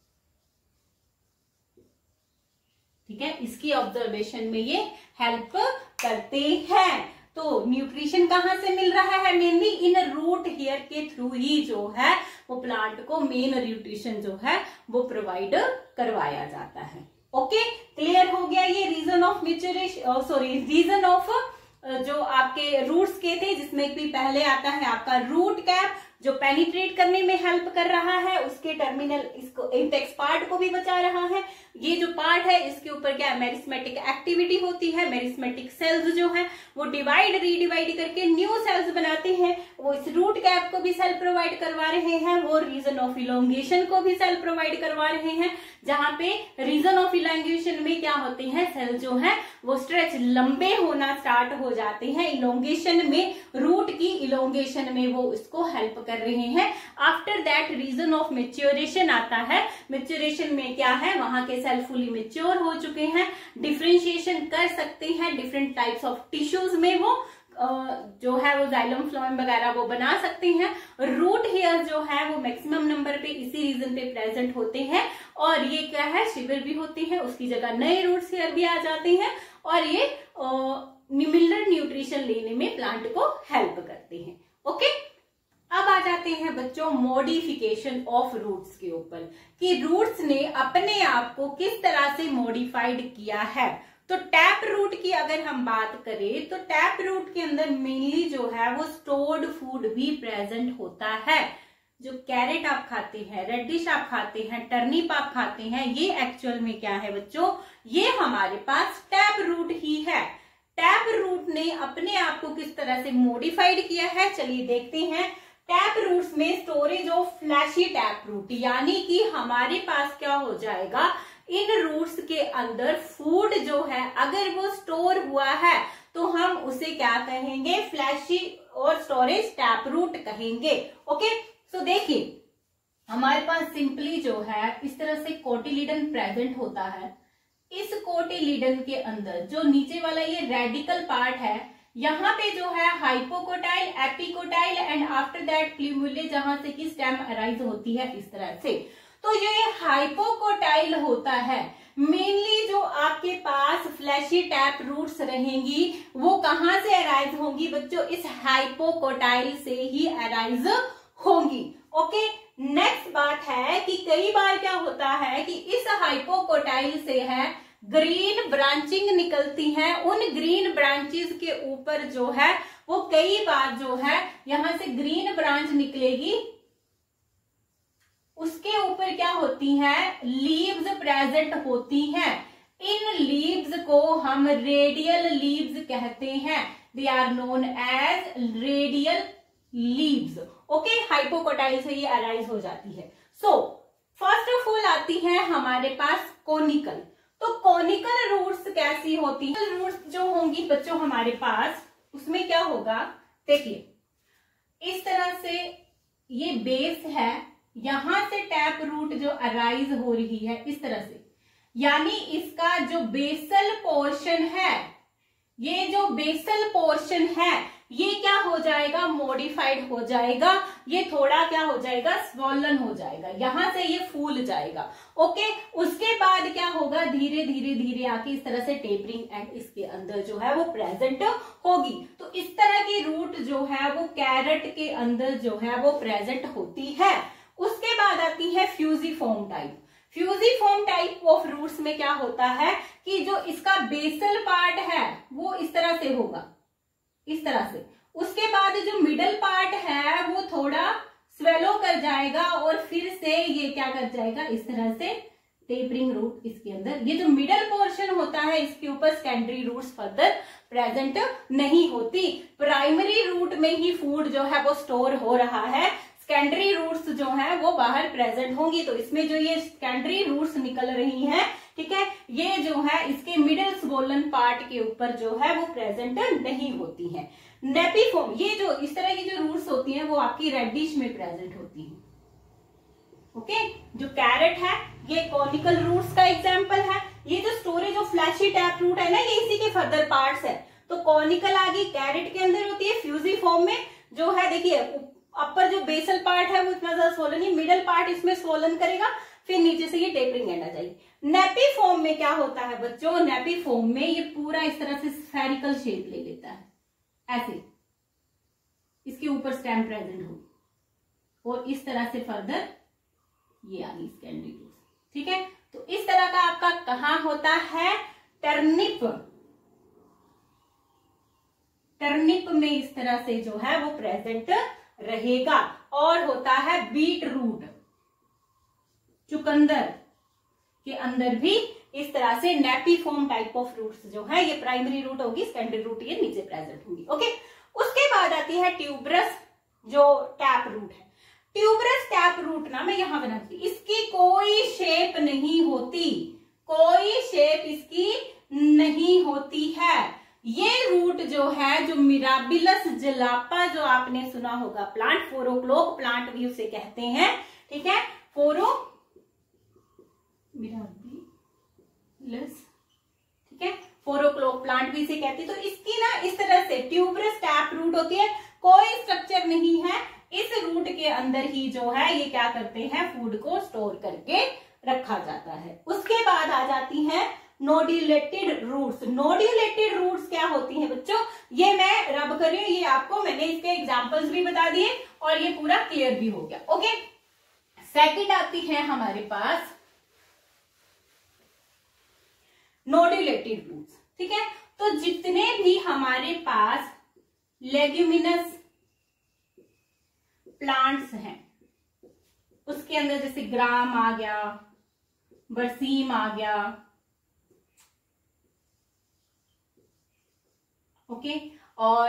ठीक है, इसकी ऑब्जर्वेशन में ये हेल्प करते हैं। तो न्यूट्रिशन कहाँ से मिल रहा है? मेनली इन रूट हेयर के थ्रू ही जो है वो प्लांट को मेन न्यूट्रिशन जो है वो प्रोवाइड करवाया जाता है। ओके, क्लियर हो गया ये region of maturation, sorry region of जो आपके रूट्स के थे, जिसमें भी पहले आता है आपका रूट कैप जो पेनिट्रेट करने में हेल्प कर रहा है, उसके टर्मिनल इसको इंटेक्स पार्ट को भी बचा रहा है। ये जो पार्ट है इसके ऊपर क्या मेरिस्मेटिक एक्टिविटी होती है, मेरिस्मेटिक सेल्स जो है वो डिवाइड रीडिवाइड करके न्यू सेल्स बनाते हैं, वो इस रूट कैप को भी सेल प्रोवाइड करवा रहे हैं, वो रीजन ऑफ इलोंगेशन को भी सेल प्रोवाइड करवा रहे हैं। जहां पे रीजन ऑफ इलोंगेशन में क्या होते हैं, सेल जो है वो स्ट्रेच लंबे होना स्टार्ट हो जाते हैं, इलोंगेशन में रूट की इलोंगेशन में वो इसको हेल्प कर रहे हैं। After that region of maturation आता है। मेच्योरेशन में क्या है, वहां के सेल फुली मेच्योर हो चुके हैं, डिफरेंशिएशन कर सकते हैं डिफरेंट टाइप्स ऑफ टिश्यूज में, वो जो है वो जाइलम फ्लोएम वगैरह वो बना सकते हैं। रूट हेयर जो है वो मैक्सिमम नंबर पे इसी रीजन पे प्रेजेंट होते हैं, और ये क्या है शिविर भी होते हैं, उसकी जगह नए रूट हेयर भी आ जाते हैं, और ये मिनरल न्यूट्रिशन लेने में प्लांट को हेल्प करते हैं। ओके, अब आ जाते हैं बच्चों मॉडिफिकेशन ऑफ रूट्स के ऊपर, कि रूट्स ने अपने आप को किस तरह से मॉडिफाइड किया है। तो टैप रूट की अगर हम बात करें तो टैप रूट के अंदर मेनली जो है वो स्टोर्ड फूड भी प्रेजेंट होता है। जो कैरेट आप खाते हैं, रेडिश आप खाते हैं, टर्निप आप खाते हैं, ये एक्चुअल में क्या है बच्चों, ये हमारे पास टैप रूट ही है। टैप रूट ने अपने आप को किस तरह से मॉडिफाइड किया है, चलिए देखते हैं। टैप रूट्स में storage of fleshy tap root, यानी कि हमारे पास क्या हो जाएगा, इन रूट्स के अंदर फूड जो है अगर वो स्टोर हुआ है तो हम उसे क्या कहेंगे, फ्लैशी और स्टोरेज टैप रूट कहेंगे। ओके, सो देखिए हमारे पास सिंपली जो है इस तरह से कोटिलीडन प्रेजेंट होता है। इस कोटिलीडन के अंदर जो नीचे वाला ये रेडिकल पार्ट है, यहाँ पे जो है hypocotyl, epicotyl and after that plumule, जहां से कि स्टेम अराइज होती है इस तरह से। तो ये हाइपोकोटाइल होता है। मेनली जो आपके पास फ्लैशी टैप रूट्स रहेंगी वो कहां से अराइज होंगी बच्चों, इस हाइपोकोटाइल से ही अराइज होंगी। ओके, नेक्स्ट बात है कि कई बार क्या होता है कि इस हाइपोकोटाइल से है ग्रीन ब्रांचिंग निकलती है। उन ग्रीन ब्रांचेस के ऊपर जो है वो कई बार जो है यहां से ग्रीन ब्रांच निकलेगी, उसके ऊपर क्या होती है, लीव्स प्रेजेंट होती हैं। इन लीव्स को हम रेडियल लीव्स कहते हैं, they are known as radial leaves. Okay, hypocotyl से ये अराइज हो जाती है। सो फर्स्ट ऑफ ऑल आती है हमारे पास कोनिकल। तो कोनिकल रूट्स कैसी होती है, रूट्स जो होंगी बच्चों हमारे पास, उसमें क्या होगा, देखिए इस तरह से ये बेस है, यहां से टैप रूट जो अराइज हो रही है इस तरह से, यानी इसका जो बेसल पोर्शन है, ये जो बेसल पोर्शन है ये क्या हो जाएगा, मॉडिफाइड हो जाएगा, ये थोड़ा क्या हो जाएगा, स्वॉलन हो जाएगा, यहां से ये फूल जाएगा। ओके, उसके बाद क्या होगा, धीरे धीरे धीरे आके इस तरह से टेपरिंग एंड इसके अंदर जो है वो प्रेजेंट होगी। तो इस तरह की रूट जो है वो कैरेट के अंदर जो है वो प्रेजेंट होती है। उसके बाद आती है fusiform type. Fusiform type of roots में क्या होता है कि जो इसका बेसल पार्ट है वो इस तरह से होगा, इस तरह से। उसके बाद जो मिडल पार्ट है वो थोड़ा स्वेलो कर जाएगा और फिर से ये क्या कर जाएगा, इस तरह से टेपरिंग रूट इसके अंदर। ये जो मिडल पोर्शन होता है इसके ऊपर सेकेंडरी रूट्स फर्दर प्रेजेंट नहीं होती। प्राइमरी रूट में ही फूड जो है वो स्टोर हो रहा है, सेकेंडरी रूट्स जो है वो बाहर प्रेजेंट होंगी। तो इसमें जो ये सेकेंडरी रूट्स निकल रही हैं ठीक है। ये जो है इसके मिडिल स्वोलन पार्ट के ऊपर जो है वो प्रेजेंट नहीं होती है। नेपिफॉर्म, ये जो इस तरह की जो रूट्स होती हैं वो आपकी रेडिश में प्रेजेंट होती हैं। ओके, जो कैरेट है ये कॉनिकल रूट्स का एग्जाम्पल है। ये जो storage of fleshy tap root है ना, ये इसी के फर्दर पार्ट्स है। तो कॉनिकल आ गई, कैरेट के अंदर होती है। फ्यूजिफॉर्म में जो है देखिए अपर जो बेसल पार्ट है वो इतना ज्यादा स्वोलन नहीं, मिडल पार्ट इसमें स्वोलन करेगा, फिर नीचे से ये टेपरिंग एंड आ जाएगी। नेपिफॉर्म में क्या होता है बच्चों, नेपिफॉर्म में ये पूरा इस तरह से स्फेरिकल शेप ले लेता है, ऐसे इसके ऊपर स्टेम प्रेजेंट होगी और इस तरह से फर्दर ये आ गई सेकेंडरी रूट्स। ठीक है, तो इस तरह का आपका कहां होता है, टर्निप। टर्निप में इस तरह से जो है वो प्रेजेंट रहेगा। और होता है बीट रूट, चुकंदर के अंदर भी इस तरह से नेपिफॉर्म टाइप ऑफ रूट्स जो है, ये प्राइमरी रूट होगी, सेकेंडरी रूट ये नीचे प्रेजेंट होंगी। ओके, उसके बाद आती है ट्यूबरस जो टैप रूट है। ट्यूबरस टैप रूट ना मैं यहां बनाती, इसकी कोई शेप नहीं होती, कोई शेप इसकी नहीं होती है। ये रूट जो है, जो मिराबिलस जलापा जो आपने सुना होगा प्लांट, फोरोक्लोक प्लांट भी उसे कहते हैं। ठीक है, फोरो मिराबिलस, ठीक है, फोरोक्लोक प्लांट भी इसे कहते हैं। तो इसकी ना इस तरह से ट्यूबरस टैप रूट होती है, कोई स्ट्रक्चर नहीं है। इस रूट के अंदर ही जो है ये क्या करते हैं, फूड को स्टोर करके रखा जाता है। उसके बाद आ जाती हैं नोड्यूलेटेड रूट्स। नोड्यूलेटेड रूट्स क्या होती हैं बच्चों, ये मैं रब कर रही हूं, ये आपको मैंने इसके एग्जांपल्स भी बता दिए और ये पूरा क्लियर भी हो गया। ओके, सेकंड आती है हमारे पास नोड्यूलेटेड रूट्स। ठीक है, तो जितने भी हमारे पास लेग्यूमिनस प्लांट्स हैं उसके अंदर जैसे ग्राम आ गया, बरसीम आ गया, ओके, और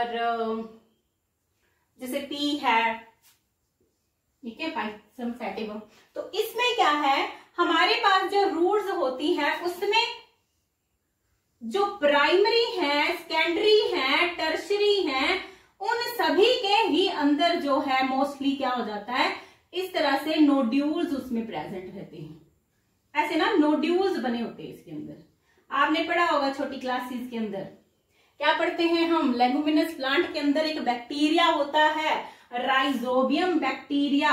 जैसे पी है, ठीक है, पाइथम सैटिवम। तो इसमें क्या है, हमारे पास जो रूट्स होती हैं उसमें जो प्राइमरी है, सेकेंडरी है, टर्शरी है, उन सभी के ही अंदर जो है मोस्टली क्या हो जाता है, इस तरह से नोड्यूल्स उसमें प्रेजेंट रहते हैं। ऐसे ना नोड्यूल्स बने होते हैं इसके अंदर। आपने पढ़ा होगा छोटी क्लासेस के अंदर, क्या पढ़ते हैं हम, लेगुमिनस प्लांट के अंदर एक बैक्टीरिया होता है, राइजोबियम बैक्टीरिया।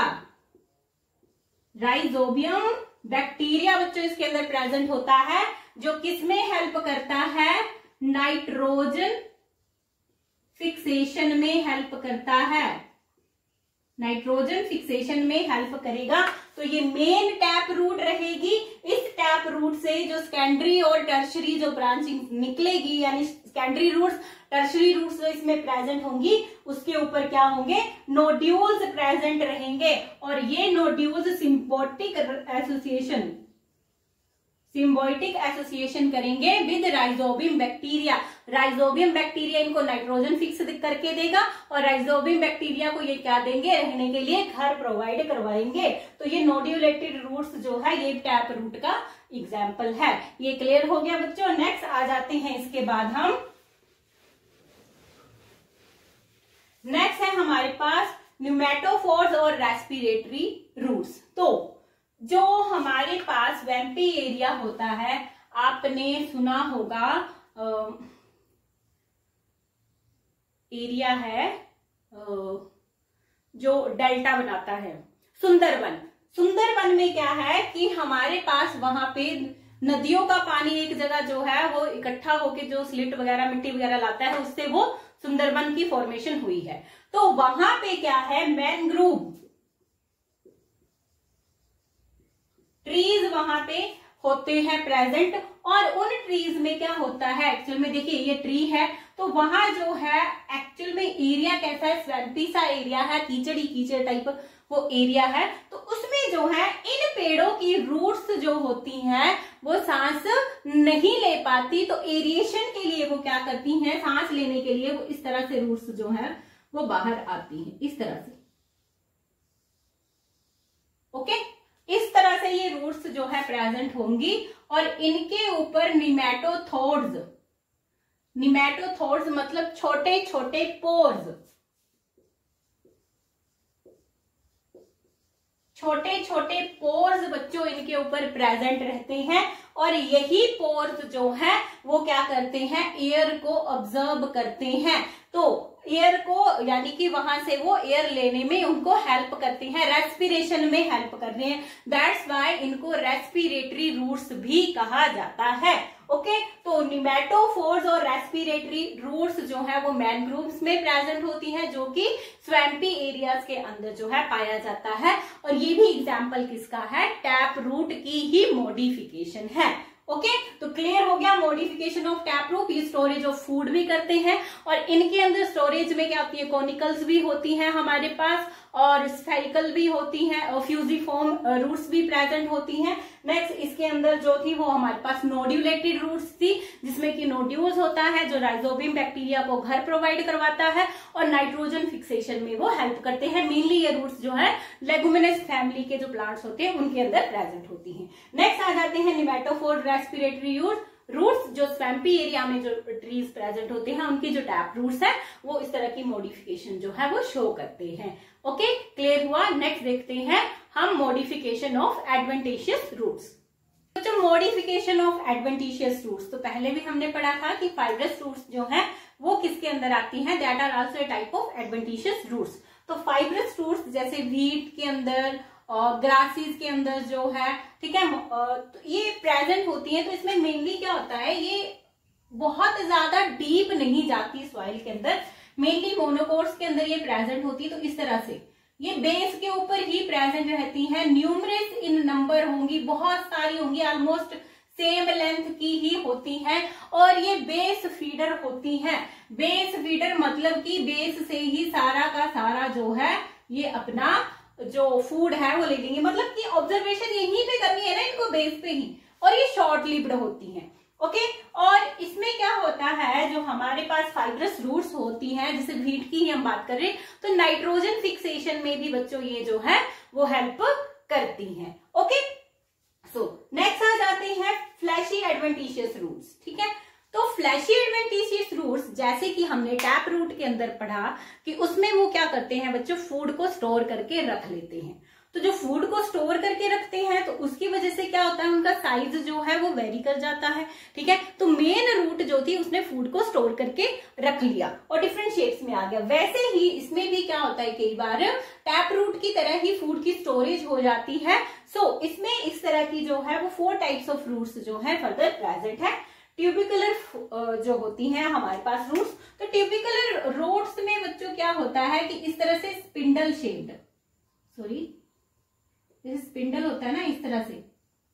राइजोबियम बैक्टीरिया बच्चों इसके अंदर प्रेजेंट होता है, जो किसमें हेल्प करता है, नाइट्रोजन फिक्सेशन में हेल्प करता है। नाइट्रोजन फिक्सेशन में हेल्प करेगा। तो ये मेन टैप रूट रहेगी। इस टैप रूट से जो सेकेंडरी और टर्शरी जो ब्रांचिंग निकलेगी, यानी सेकेंडरी रूट्स, टर्शरी रूट्स जो इसमें प्रेजेंट होंगी, उसके ऊपर क्या होंगे, नोड्यूल्स प्रेजेंट रहेंगे। और ये nodules symbiotic association symbiotic association करेंगे with rhizobium bacteria. Rhizobium bacteria इनको नाइट्रोजन फिक्स करके देगा और राइजोबियम बैक्टीरिया को ये क्या देंगे, रहने के लिए घर प्रोवाइड करवाएंगे। तो ये नोड्यूलेटेड रूट्स जो है ये टैप रूट का एग्जाम्पल है। ये क्लियर हो गया बच्चों। नेक्स्ट आ जाते हैं, इसके बाद हम नेक्स्ट है हमारे पास न्यूमेटोफोर्स और रेस्पिरेटरी रूट्स। तो जो हमारे पास वैम्पी एरिया होता है, आपने सुना होगा आ, एरिया है आ, जो डेल्टा बनाता है, सुंदरवन। सुंदरवन में क्या है कि हमारे पास वहां पे नदियों का पानी एक जगह जो है वो इकट्ठा होके जो स्लिट वगैरह मिट्टी वगैरह लाता है, उससे वो सुंदरवन की फॉर्मेशन हुई है। तो वहां पे क्या है, मैनग्रोव ट्रीज वहां पे होते हैं प्रेजेंट। और उन ट्रीज में क्या होता है, एक्चुअल में देखिए ये ट्री है, तो वहां जो है एक्चुअल में एरिया कैसा है, स्वैम्पी सा एरिया है, कीचड़ी कीचड़ टाइप वो एरिया है। तो उसमें जो है इन पेड़ों की रूट्स जो होती हैं वो सांस नहीं ले पाती, तो एरिएशन के लिए वो क्या करती हैं, सांस लेने के लिए वो इस तरह से रूट्स जो है वो बाहर आती हैं, इस तरह से। ओके, इस तरह से ये रूट्स जो है प्रेजेंट होंगी और इनके ऊपर निमेटोथोर्स, निमेटोथोर्स मतलब छोटे छोटे पोर्स, छोटे छोटे पोर्स बच्चों इनके ऊपर प्रेजेंट रहते हैं और यही पोर्स जो है वो क्या करते हैं, एयर को ऑब्जर्व करते हैं। तो एयर को यानी कि वहां से वो एयर लेने में उनको हेल्प करते हैं, रेस्पिरेशन में हेल्प कर रहे हैं। दैट्स वाई इनको रेस्पिरेटरी रूट्स भी कहा जाता है। Okay okay? तो निमेटोफोर्स और रेस्पिरेटरी रूट्स जो है वो मैनग्रोव्स में प्रेजेंट होती है, जो कि स्वैम्पी एरियाज के अंदर जो है पाया जाता है। और ये भी एग्जाम्पल किसका है, टैप रूट की ही मॉडिफिकेशन है। Okay okay? तो क्लियर हो गया मॉडिफिकेशन ऑफ टैप रूट। ये स्टोरेज ऑफ फूड भी करते हैं और इनके अंदर स्टोरेज में क्या होती है, कॉनिकल्स भी होती हैं हमारे पास और स्फेरिकल भी होती हैं और फ्यूजिफॉर्म रूट्स भी प्रेजेंट होती हैं। नेक्स्ट इसके अंदर जो थी वो हमारे पास नोड्यूलेटेड रूट्स थी, जिसमें कि नोड्यूल्स होता है जो राइजोबियम बैक्टीरिया को घर प्रोवाइड करवाता है और नाइट्रोजन फिक्सेशन में वो हेल्प करते हैं। मेनली ये रूट्स जो है लेगुमिनस फैमिली के जो प्लांट्स होते हैं उनके अंदर प्रेजेंट होती हैं। नेक्स्ट आ जाते हैं निमेटोफोर रेस्पिरेटरी रूट्स। रूट्स जो स्वैम्पी एरिया में जो ट्रीज प्रेजेंट होते हैं उनकी जो टैप रूट्स है वो इस तरह की मॉडिफिकेशन जो है वो शो करते हैं। ओके क्लियर हुआ। नेक्स्ट देखते हैं हम मॉडिफिकेशन ऑफ एडवेंटिशियस रूट्स। तो मॉडिफिकेशन ऑफ एडवेंटिशियस रूट्स तो पहले भी हमने पढ़ा था कि फाइब्रस रूट्स जो है वो किसके अंदर आती हैं, that are also a type of adventitious roots. तो फाइब्रस रूट्स जैसे व्हीट के अंदर और ग्रासेस के अंदर जो है, ठीक है, तो ये प्रेजेंट होती है। तो इसमें मेनली क्या होता है, ये बहुत ज्यादा डीप नहीं जाती सॉइल के अंदर, मेनली मोनोकोट्स के अंदर ये प्रेजेंट होती है। तो इस तरह से ये बेस के ऊपर ही प्रेजेंट रहती है, न्यूमरस इन नंबर होंगी, बहुत सारी होंगी, ऑलमोस्ट सेम लेंथ की ही होती हैं और ये बेस फीडर होती हैं। बेस फीडर मतलब कि बेस से ही सारा का सारा जो है ये अपना जो फूड है वो ले लेंगे, मतलब कि ऑब्जर्वेशन यहीं पे करनी है ना इनको, बेस पे ही, और ये शॉर्ट लिव्ड होती हैं। ओके और इसमें क्या होता है, जो हमारे पास फाइब्रस रूट्स होती हैं, जैसे व्हीट की ही हम बात कर रहे हैं, तो नाइट्रोजन फिक्सेशन में भी बच्चों ये जो है वो हेल्प करती हैं। ओके सो नेक्स्ट आ जाते हैं फ्लैशी एडवेंटिशियस रूट्स। ठीक है, तो फ्लैशी एडवेंटिशियस रूट्स जैसे कि हमने टैप रूट के अंदर पढ़ा कि उसमें वो क्या करते हैं बच्चों, फूड को स्टोर करके रख लेते हैं। तो जो फूड को स्टोर करके रखते हैं तो उसकी वजह से क्या होता है, उनका साइज जो है वो वेरी कर जाता है। ठीक है, तो मेन रूट जो थी उसने फूड को स्टोर करके रख लिया और डिफरेंट शेप्स में आ गया। वैसे ही इसमें भी क्या होता है, कई बार टैप रूट की तरह ही फूड की स्टोरेज हो जाती है। सो so, इसमें इस तरह की जो है वो फोर टाइप्स ऑफ रूट्स जो है फर्दर प्रेजेंट है। ट्यूबिकुलर जो होती हैं हमारे पास रूट्स, तो ट्यूबिकुलर रूट्स में बच्चों क्या होता है कि इस तरह से स्पिंडल शेप्ड, सॉरी जैसे स्पिंडल होता है ना, इस तरह से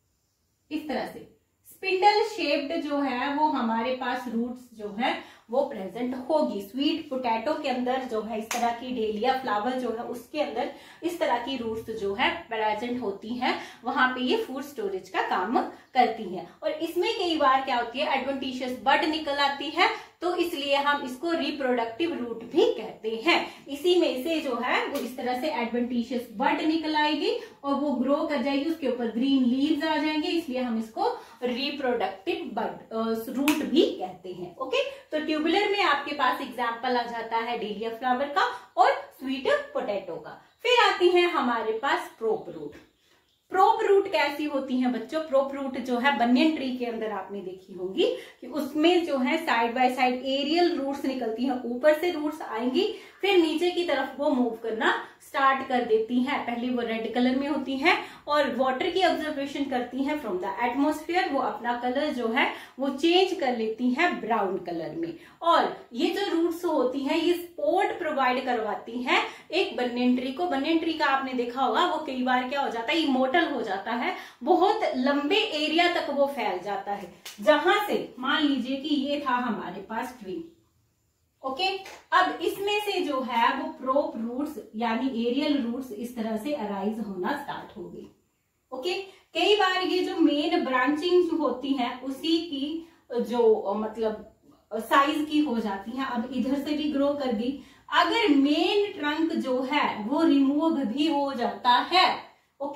इस तरह से स्पिंडल शेप्ड जो है वो हमारे पास रूट्स जो है वो प्रेजेंट होगी। स्वीट पोटैटो के अंदर जो है इस तरह की डेलिया फ्लावर जो है उसके अंदर इस तरह की रूट्स जो है प्रेजेंट होती हैं, वहां पे ये फूड स्टोरेज का काम करती हैं। और इसमें कई बार क्या होती है, एडवेंटिशियस बड निकल आती है, तो इसलिए हम इसको रिप्रोडक्टिव रूट भी कहते हैं। इसी में से जो है वो इस तरह से एडवेंटिशियस बड निकल आएगी और वो ग्रो कर जाएगी, उसके ऊपर ग्रीन लीव्स आ जाएंगे, इसलिए हम इसको रिप्रोडक्टिव बड रूट भी कहते हैं। ओके, तो ट्यूबुलर में आपके पास एग्जाम्पल आ जाता है डेलिया फ्लावर का और स्वीट पोटैटो का। फिर आती है हमारे पास प्रोप रूट। प्रोप रूट कैसी होती हैं बच्चों, प्रोप रूट जो है बनियन ट्री के अंदर आपने देखी होंगी कि उसमें जो है side by side aerial roots निकलती हैं, ऊपर से रूट्स आएंगी फिर नीचे की तरफ वो मूव करना स्टार्ट कर देती हैं। पहले वो रेड कलर में होती हैं और वाटर की ऑब्जर्वेशन करती हैं फ्रॉम द एटमॉस्फेयर, वो अपना कलर जो है वो चेंज कर लेती हैं ब्राउन कलर में। और ये जो रूट्स होती हैं ये सपोर्ट प्रोवाइड करवाती हैं एक बनियन ट्री को। बनियन ट्री का आपने देखा होगा वो कई बार क्या हो जाता है, इमोर्टल हो जाता है, बहुत लंबे एरिया तक वो फैल जाता है। जहां से मान लीजिए कि ये था हमारे पास ट्री, ओके okay? अब इसमें से जो है वो प्रोप रूट्स यानी एरियल रूट्स इस तरह से अराइज होना स्टार्ट हो गई। Okay okay? कई बार ये जो मेन ब्रांचिंग होती है उसी की जो मतलब साइज की हो जाती है, अब इधर से भी ग्रो कर गई। अगर मेन ट्रंक जो है वो रिमूव भी हो जाता है, ओके okay?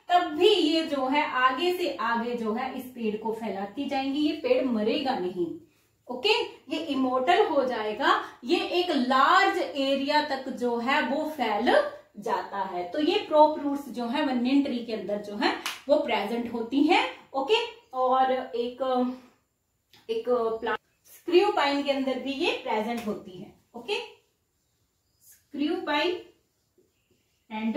तब भी ये जो है आगे से आगे जो है इस पेड़ को फैलाती जाएंगी, ये पेड़ मरेगा नहीं। ओके, ये इमोर्टल हो जाएगा, ये एक लार्ज एरिया तक जो है वो फैल जाता है। तो ये प्रॉप रूट्स जो है वन्यन ट्री के अंदर जो है वो प्रेजेंट होती हैं। ओके, और एक एक प्लांट स्क्रू पाइन के अंदर भी ये प्रेजेंट होती है। Okay, screw pine and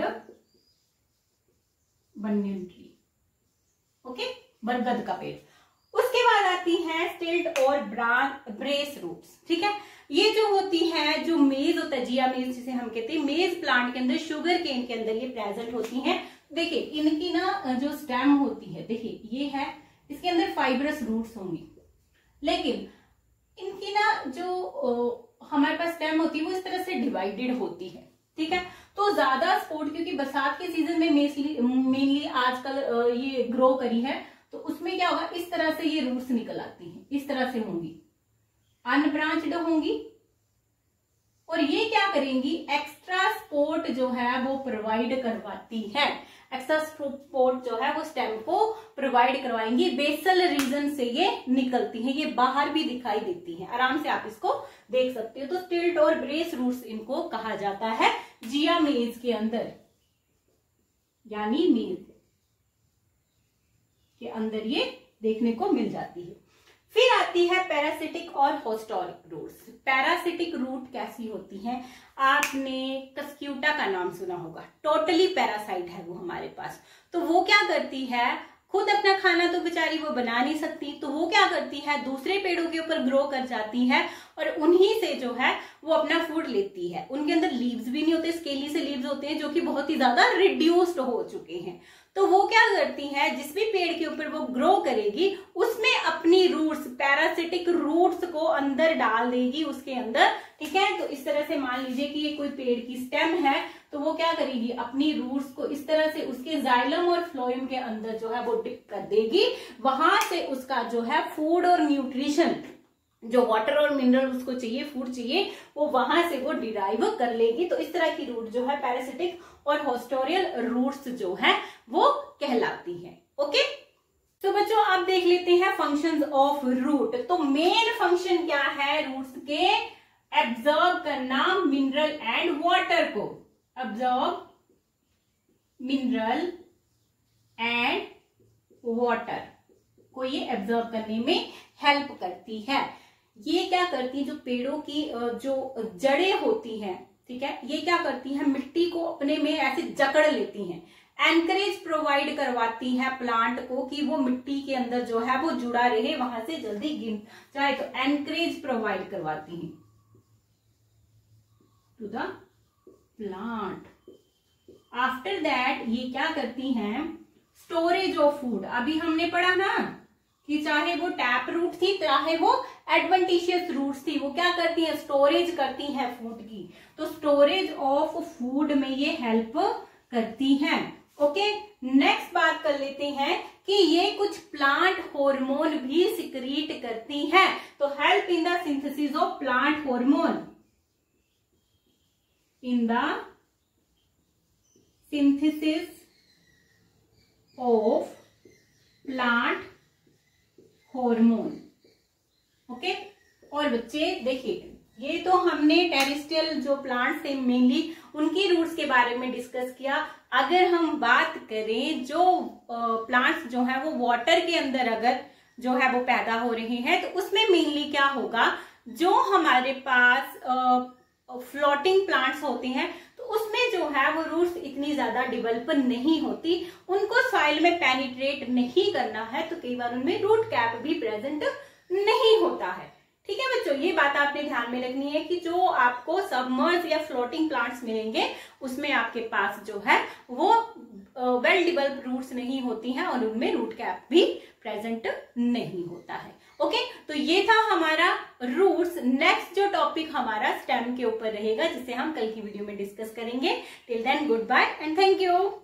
banyan tree. Okay, बरगद का पेड़। उसके बाद आती है स्टिल्ट और ब्रेस रूट्स। ठीक है, ये जो होती है, जो मेज होता है, जिया मेज जिसे हम कहते हैं, मेज प्लांट के अंदर, शुगर केन के अंदर ये प्रेजेंट होती हैं। देखिए इनकी ना जो स्टेम होती है, देखिए ये है, इसके अंदर फाइब्रस रूट्स होंगी, लेकिन इनकी ना जो हमारे पास स्टेम होती है वो इस तरह से डिवाइडेड होती है। ठीक है, तो ज्यादा स्पोर्ट, क्योंकि बरसात के सीजन में मेनली आजकल ये ग्रो करी है, तो उसमें क्या होगा, इस तरह से ये रूट्स निकल आती हैं, इस तरह से होंगी, अनब्रांच्ड होंगी, और ये क्या करेंगी, एक्स्ट्रा सपोर्ट जो है वो प्रोवाइड करवाती है। एक्स्ट्रा सपोर्ट जो है वो स्टेम को प्रोवाइड करवाएंगी। बेसल रीजन से ये निकलती हैं, ये बाहर भी दिखाई देती हैं, आराम से आप इसको देख सकते हो। तो स्टिल्ट और ब्रेस रूट्स इनको कहा जाता है जिया मेज के अंदर, यानी मेज के अंदर ये देखने को मिल जाती है। फिर आती है पैरासिटिक और होस्टोरिक रूट्स। पैरासिटिक रूट कैसी होती हैं, आपने कस्क्यूटा का नाम सुना होगा, टोटली पैरासाइट है वो हमारे पास। तो वो क्या करती है, खुद अपना खाना तो बेचारी वो बना नहीं सकती, तो वो क्या करती है, दूसरे पेड़ों के ऊपर ग्रो कर जाती है और उन्हीं से जो है वो अपना फूड लेती है। उनके अंदर लीव्स भी नहीं होते, स्केली से लीव्स होते हैं जो कि बहुत ही ज्यादा रिड्यूस्ड हो चुके हैं। तो वो क्या करती है, जिस भी पेड़ के ऊपर वो ग्रो करेगी उसमें अपनी रूट्स, पैरासिटिक रूट्स को अंदर डाल देगी उसके अंदर। ठीक है, तो इस तरह से मान लीजिए कि ये कोई पेड़ की स्टेम है, तो वो क्या करेगी, अपनी रूट्स को इस तरह से उसके जाइलम और फ्लोएम के अंदर जो है वो डिप कर देगी। वहां से उसका जो है फूड और न्यूट्रिशन, जो वाटर और मिनरल उसको चाहिए, फूड चाहिए, वो वहां से वो डिराइव कर लेगी। तो इस तरह की रूट जो है पैरासिटिक और होस्टोरियल रूट्स जो है वो कहलाती है। ओके, तो बच्चों आप देख लेते हैं फंक्शंस ऑफ रूट। तो मेन फंक्शन क्या है रूट्स के, एब्जॉर्ब करना मिनरल एंड वाटर को, एब्जॉर्ब मिनरल एंड वाटर को ये एब्जॉर्ब करने में हेल्प करती है। ये क्या करती है, जो पेड़ों की जो जड़ें होती हैं, ठीक है, ये क्या करती हैं, मिट्टी को अपने में ऐसे जकड़ लेती हैं, एनकरेज प्रोवाइड करवाती है प्लांट को कि वो मिट्टी के अंदर जो है वो जुड़ा रहे, वहां से जल्दी गिर जाए, तो एनकरेज प्रोवाइड करवाती है to the plant. After that ये क्या करती हैं, स्टोरेज ऑफ फूड। अभी हमने पढ़ा ना कि चाहे वो टैप रूट थी, चाहे वो एडवेंटिशियस रूट्स थी, वो क्या करती है, स्टोरेज करती है फूड की। तो स्टोरेज ऑफ फूड में ये हेल्प करती हैं। ओके, नेक्स्ट बात कर लेते हैं कि ये कुछ प्लांट हार्मोन भी सिक्रीट करती हैं। तो help in the synthesis of plant hormone, in the synthesis of plant hormone. Okay, और बच्चे देखिए, ये तो हमने टेरेस्ट्रियल जो प्लांट्स थे मेनली उनकी रूट्स के बारे में डिस्कस किया। अगर हम बात करें जो प्लांट्स जो है वो वाटर के अंदर अगर जो है वो पैदा हो रहे हैं, तो उसमें मेनली क्या होगा, जो हमारे पास फ्लोटिंग प्लांट्स होते हैं तो उसमें जो है वो रूट्स इतनी ज्यादा डेवलप नहीं होती, उनको सॉइल में पेनिट्रेट नहीं करना है, तो कई बार उनमें रूट कैप भी प्रेजेंट नहीं होता है। ठीक है बच्चों, ये बात आपने ध्यान में रखनी है कि जो आपको सबमर्ज या फ्लोटिंग प्लांट्स मिलेंगे उसमें आपके पास जो है वो वेल डेवलप्ड रूट्स नहीं होती हैं और उनमें रूट कैप भी प्रेजेंट नहीं होता है। ओके, तो ये था हमारा रूट्स। नेक्स्ट जो टॉपिक हमारा स्टेम के ऊपर रहेगा, जिसे हम कल की वीडियो में डिस्कस करेंगे। Till then goodbye and thank you.